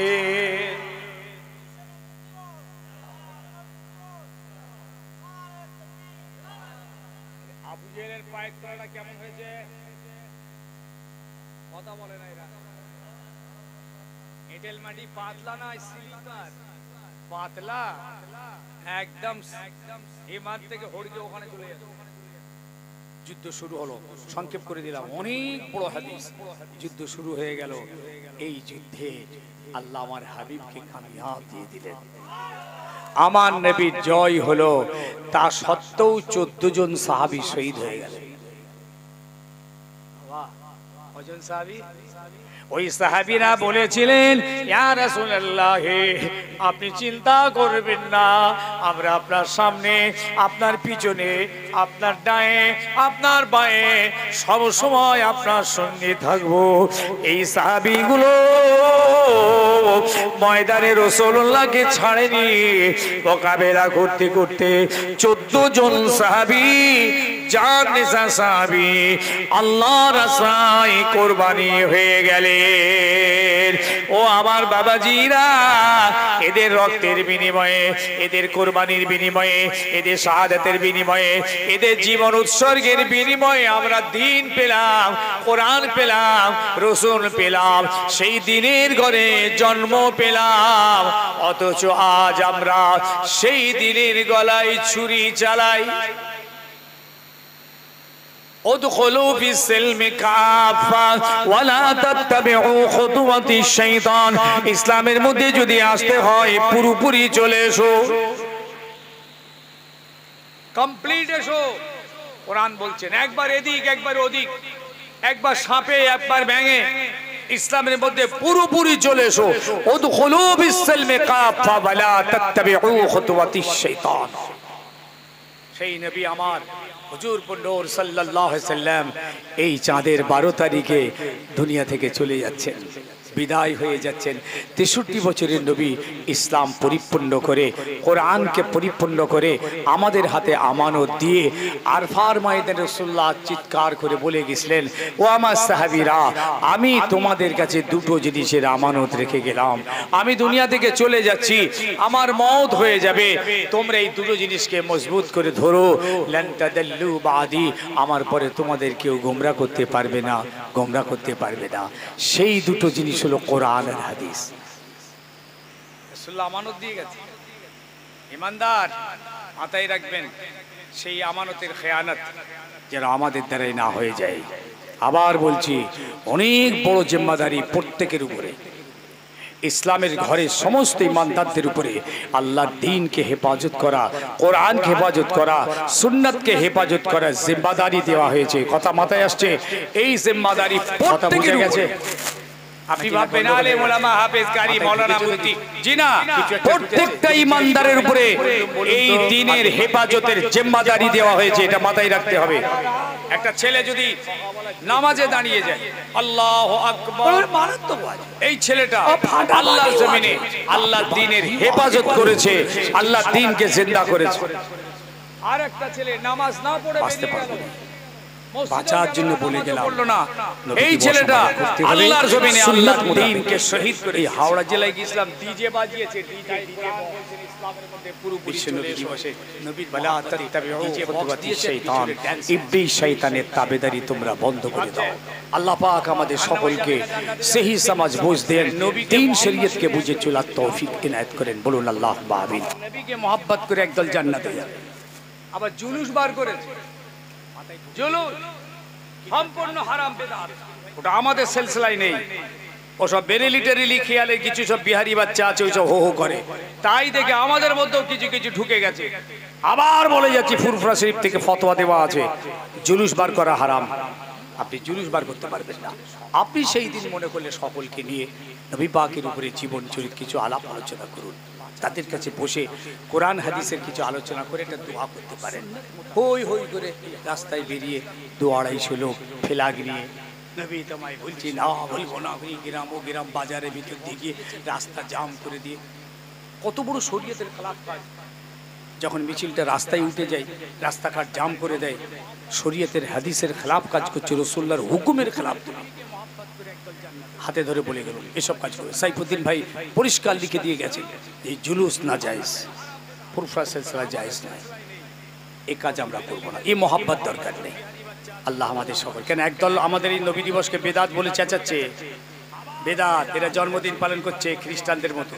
S1: আবু জেহেলের পায়ের তলাটা কেমন হয়েছে? কথা বলে না এরা। এঁটেল মাটি পাতলা না স্লিপার? পাতলা একদম, হিমাত থেকে হড়কে ওখানে চলে যাবে। যুদ্ধ শুরু হলো, সংক্ষেপ করে দিলাম, অনেক বড় হাদিস। যুদ্ধ শুরু হয়ে গেল। এই যুদ্ধে আল্লাহ আমার হাবিবকে কামিয়াব দিয়ে দিলেন। আমার নবীর জয় হলো, তা সত্ত্বেও 14 জন সাহাবী শহীদ হয়ে গেল। কজন সাহাবী? ওই সাহাবীরা বলেছিলেন, ইয়া রাসূলুল্লাহ, আপনি চিন্তা করবেন না, আমরা আপনার সামনে, আপনার পিছনে, আপনার ডায়ে, আপনার বাঁয়ে সব সময় আপনার সঙ্গে থাকবো। এই সাহাবীগুলো ময়দানে রাসূলুল্লাহকে ছাড়েনি। মোকাবেলা করতে করতে 14 জন সাহাবী, জান নিসা সাহাবী আল্লাহর রাস্তায় কুরবানি হয়ে গেলেন। ও আমার বাবাজিরা, এদের রক্তের বিনিময়ে, এদের কুরবানির বিনিময়ে, এদের শাহাদাতের বিনিময়ে, এদের জীবন উৎসর্গের বিনিময়ে আমরা দিন পেলাম, কোরআন পেলাম, রাসূল পেলাম, সেই দিনের ঘরে জন্ম পেলাম। অথচ আজ আমরা সেই দিনের গলায় ছুরি চালাই। ادخلوا في السلم كافة ولا تتبعوا خطوات الشيطان। ইসলামের মধ্যে যদি আসতে হয় পুরোপুরি চলে এসো, কমপ্লিট এসো। কোরআন বলছেন একবার এদিক একবার ওদিক, একবার সাপে একবার ব্যাঙে, ইসলামের মধ্যে পুরোপুরি চলে এসো। উদখুলু বিস-সিলমি কাফা ওয়া লা তাত্তাবিউ খুতুওয়াতিশ শাইতান। সেই নবী আমার হুজুর নূর সাল্লাল্লাহু আলাইহি সাল্লাম এই চাঁদের 12 তারিখে দুনিয়া থেকে চলে যাচ্ছেন, বিদায় হয়ে যাচ্ছেন। 63 বছরের নবী ইসলাম পরিপূর্ণ করে, কোরআনকে পরিপূর্ণ করে আমাদের হাতে আমানত দিয়ে আরফার ময়দানে রাসূলুল্লাহ চিৎকার করে বলে গেছিলেন, ও আমার সাহাবীরা, আমি তোমাদের কাছে দুটো জিনিসের আমানত রেখে গেলাম। আমি দুনিয়া থেকে চলে যাচ্ছি, আমার মওত হয়ে যাবে, তোমরা এই দুটো জিনিসকে মজবুত করে ধরো। লান তাদাল্লু বাদি, আমার পরে তোমাদের কেউ গোমরা করতে পারবে না, গোমরা করতে পারবে না। সেই দুটো জিনিস হলো কোরআন আর হাদিস। রাসূলুল্লাহ আমানত দিয়ে গেছে। ইমানদার মাথায় রাখবেন, সেই আমানতের খেয়ানত যেন আমাদের দ্বারাই না হয়ে যায়। আবার বলছি, অনেক বড় জিম্মাদারি প্রত্যেকের উপরে। ইসলামের ঘরে সমস্ত ইমানদারদের উপরে আল্লাহর দ্বীনকে হেফাজত করা, কোরআনকে হেফাজত করা, সুন্নাতকে হেফাজত করা জিম্মাদারি দেওয়া হয়েছে। কথা মাথায় আসছে? এই জিম্মাদারি প্রত্যেকের উপরে। আপনি ভাববেন আলেম ওলামা হাফেজ কারি মাওলানা মুফতি, জি না, প্রত্যেকটা ইমানদারের উপরে এই দ্বীনের হেফাজতের জিম্মাদারি দেওয়া হয়েছে। এটা মাথায় রাখতে হবে। একটা ছেলে যদি নামাজে দাঁড়িয়ে যায়, আল্লাহু আকবার, এই ছেলেটা আল্লাহর জমিনে আল্লাহর দ্বীনের হেফাজত করেছে, আল্লাহর দ্বীনকে জিন্দা করেছে। আর একটা ছেলে নামাজ না পড়ে বাঁচতে পারবে না, বাঁচার জন্য বলে গেলাম, এই ছেলেটা আল্লাহর জমিনে আল্লাহর দ্বীনকে শহীদ করে হাওড়া জেলায় গিয়েছিলাম, ডিজে বাজিয়েছে, ডিজে ইসলামের মধ্যে পুরো বিশ্ব নবী দিবসে নবীর বলা তাত্তাবিউ খুতুওয়াতিশ শাইতান, ইবলিস শয়তানের তাবেদারি তোমরা বন্ধ করে দাও। আল্লাহ পাক আমাদের সকলকে সহি সমাজ বুঝ দেন, দ্বীন শরীয়তকে বুঝে চলার তৌফিক ইনায়েত করেন। বলুন আল্লাহুম্মা আমিন। নবীকে মহব্বত করে একদল জান্নাতে যাবে, আবার জুলুস বার করেছে। জুলুস সম্পূর্ণ হারাম বিদআত, ওটা আমাদের সিলসিলায় নেই। ওসব বেরেলি টেরেলি খেয়ালে কিছু সব বিহারি বাচ্চা আছে, ওইসব হো হো করে, তাই দেখে আমাদের মধ্যেও কিছু কিছু ঢুকে গেছে। আবার বলে যাচ্ছি, ফুরফুরা শরীফ থেকে ফতোয়া দেওয়া আছে জুলুস বার করা হারাম। আপনি জুলুস বার করতে পারবেন না। আপনি সেই দিন মনে করলে সকলকে নিয়ে নবী পাকের উপরে জীবন চরিত কিছু আলাপ আলোচনা করুন, তাদের কাছে বসে কোরআন হাদিসের কিছু আলোচনা করে একটা দোয়া করতে পারেন। হই হই করে রাস্তায় বেরিয়ে 2-250 লোক ফেলাগ নিয়ে, নবী তোমায় বলছি না, বলবো না, গ্রাম ও গ্রাম বাজারের ভিতর দিয়ে গিয়ে রাস্তা জাম করে দিয়ে, কত বড় শরীয়তের খেলাফ কাজ। যখন মিছিলটা রাস্তায় উঠে যায়, রাস্তাঘাট জাম করে দেয়, শরীয়তের হাদিসের খেলাফ কাজ করছে, রাসূলুল্লাহর হুকুমের খেলাফ। হাতে ধরে বলে গেল এসব কাজ করে। সাইফুদ্দিন ভাই পরিষ্কার লিখে দিয়ে গেছে, এই জুলুস না জায়েজ, ফুরফুরা সিলসিলা জায়েজ নয়, এই কাজ আমরা করবো না, এই মহব্বত দরকার নেই। আল্লাহ আমাদের সকল, কেন একদল আমাদের এই নবী দিবসকে বেদাত বলে চেঁচাচ্ছে, বেদাত, এরা জন্মদিন পালন করছে খ্রিস্টানদের মতন।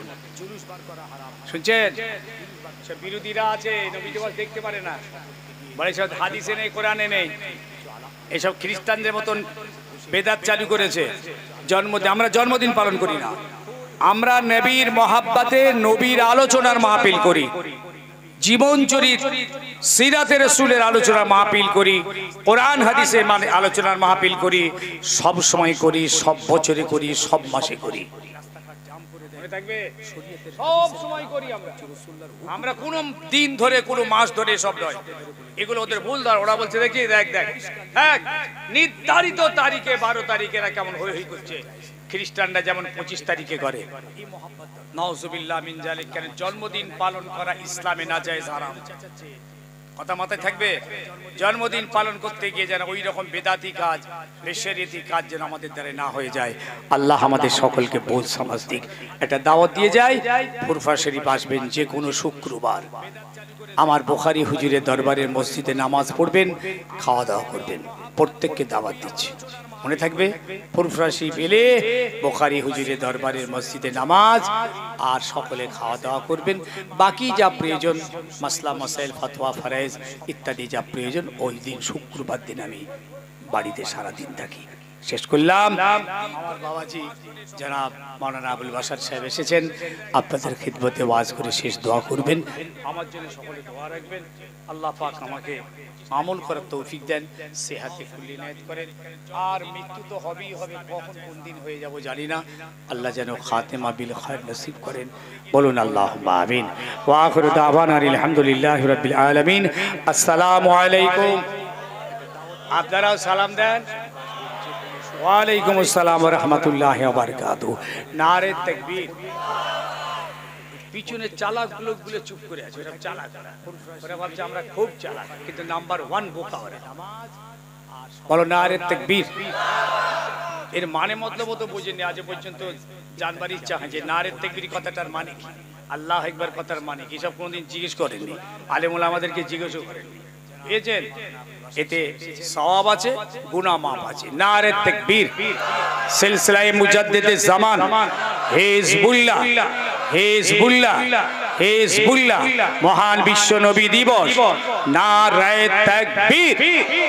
S1: শুনছেন, সব বিরোধীরা আছে, নবী দিবস দেখতে পারে না, বলে সব হাদিসে নেই, কোরআনে নেই, এসব খ্রিস্টানদের মতন বেদাত চালু করেছে। জন্মদিন, আমরা জন্মদিন পালন করি না, আমরা নবীর মহাব্বতে নবীর আলোচনার মাহফিল করি, জীবন চরিত সিরাতের রাসূলের আলোচনার মাহফিল করি, কোরআন হাদিসের আলোচনার মাহফিল করি, সব সময় করি, সব বছরে করি, সব মাসে করি। সব সময় করি আমরা কোনো দিন ধরে কোনো মাস ধরে সব নয়, এগুলো ওদের ভুল ধর। ওরা বলছে দেখি দেখ নির্ধারিত তারিখে 12 তারিখে এরা কেমন হই করছে, খ্রিস্টানরা যেমন 25 তারিখে করে। নাউজুবিল্লাহ মিন জালিক। কেন জন্মদিন পালন করা ইসলামে নাজায়েজ, হারাম। কথা মাথায় থাকবে। জন্মদিন পালন করতে গিয়ে যেন ওই রকম বেদাতি কাজ, বেশরিয়াতি কাজ যেন আমাদের দ্বারা না হয়ে যায়। আল্লাহ আমাদের সকলকে বোঝ সমাজ দিক। একটা দাওয়াত দিয়ে যায়, ফুরফা শরীফ আসবেন যে কোনো শুক্রবার, আমার বুখারী হুজুরের দরবারের মসজিদে নামাজ পড়বেন, খাওয়া দাওয়া করবেন। প্রত্যেককে দাওয়াত দিচ্ছি, মনে থাকবে। ফুরফা শরীফ এলে বুখারী হুজুরের দরবারের মসজিদে নামাজ, আর সকলে খাওয়া দাওয়া করবেন। বাকি যা প্রয়োজন মাসলা মাসাইল ফতোয়া ফরাইজ ইত্যাদি যা প্রয়োজন, ওই দিন শুক্রবার দিন আমি বাড়িতে সারাদিন থাকি। শেষ করলাম। আমার বাবাজি জনাব মাওলানা আবুল বাশার সাহেব এসেছেন, আপনাদের খিদমতে ওয়াজ করে শেষ দোয়া করবেন। আমার জন্য সকলে দোয়া রাখবেন। আল্লাহ পাক আমাকে আমল করার তৌফিক দেন, সেহাতে কুল্লি নায়াত করেন। আর মৃত্যু তো হবেই হবে, কখন কোন দিন হয়ে যাব জানি না। আল্লাহ যেন খাতেমা বিল খায়র নসিব করেন। বলুন আল্লাহুম্মা আমিন। ওয়া আখিরু দাওয়ানা আলহামদুলিল্লাহি রাব্বিল আলামিন। আসসালামু আলাইকুম। আপনারাও সালাম দেন। ওয়ালাইকুম আসসালাম ওয়া রাহমাতুল্লাহি ওয়া বারাকাতুহু। নারে তাকবীর। পিছনে চালাক লোকগুলো চুপ করে আছে, ওরা চালাক, ওরা ভাবছে আমরা খুব চালাক, কিন্তু নাম্বার 1 বোকা ওরা। বলো নারে তাকবীর। এর মানে মতলব তো বুঝেনি আজ পর্যন্ত, জানবার ইচ্ছা হয় যে নারে তাকবীর কথাটার মানে কি, আল্লাহু আকবার কথার মানে কি, সব কোনোদিন জিজ্ঞেস করেননি। আলেম ওলামা আমাদেরকে জিজ্ঞেসও করেননি। বুঝেছেন? এতে সওয়াব আছে, গুনাহ মাফ আছে। নারে তাকবীর। সিলসিলায়ে মুজাদ্দিদে জামান হিজবুল্লাহ, হিজবুল্লাহ, হিজবুল্লাহ, মহান বিশ্ব নবী দিবস। নারে তাকবীর।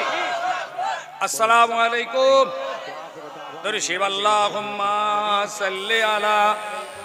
S1: আসসালামু আলাইকুম। দরুদ আল্লাহুম্মা সাল্লি আলা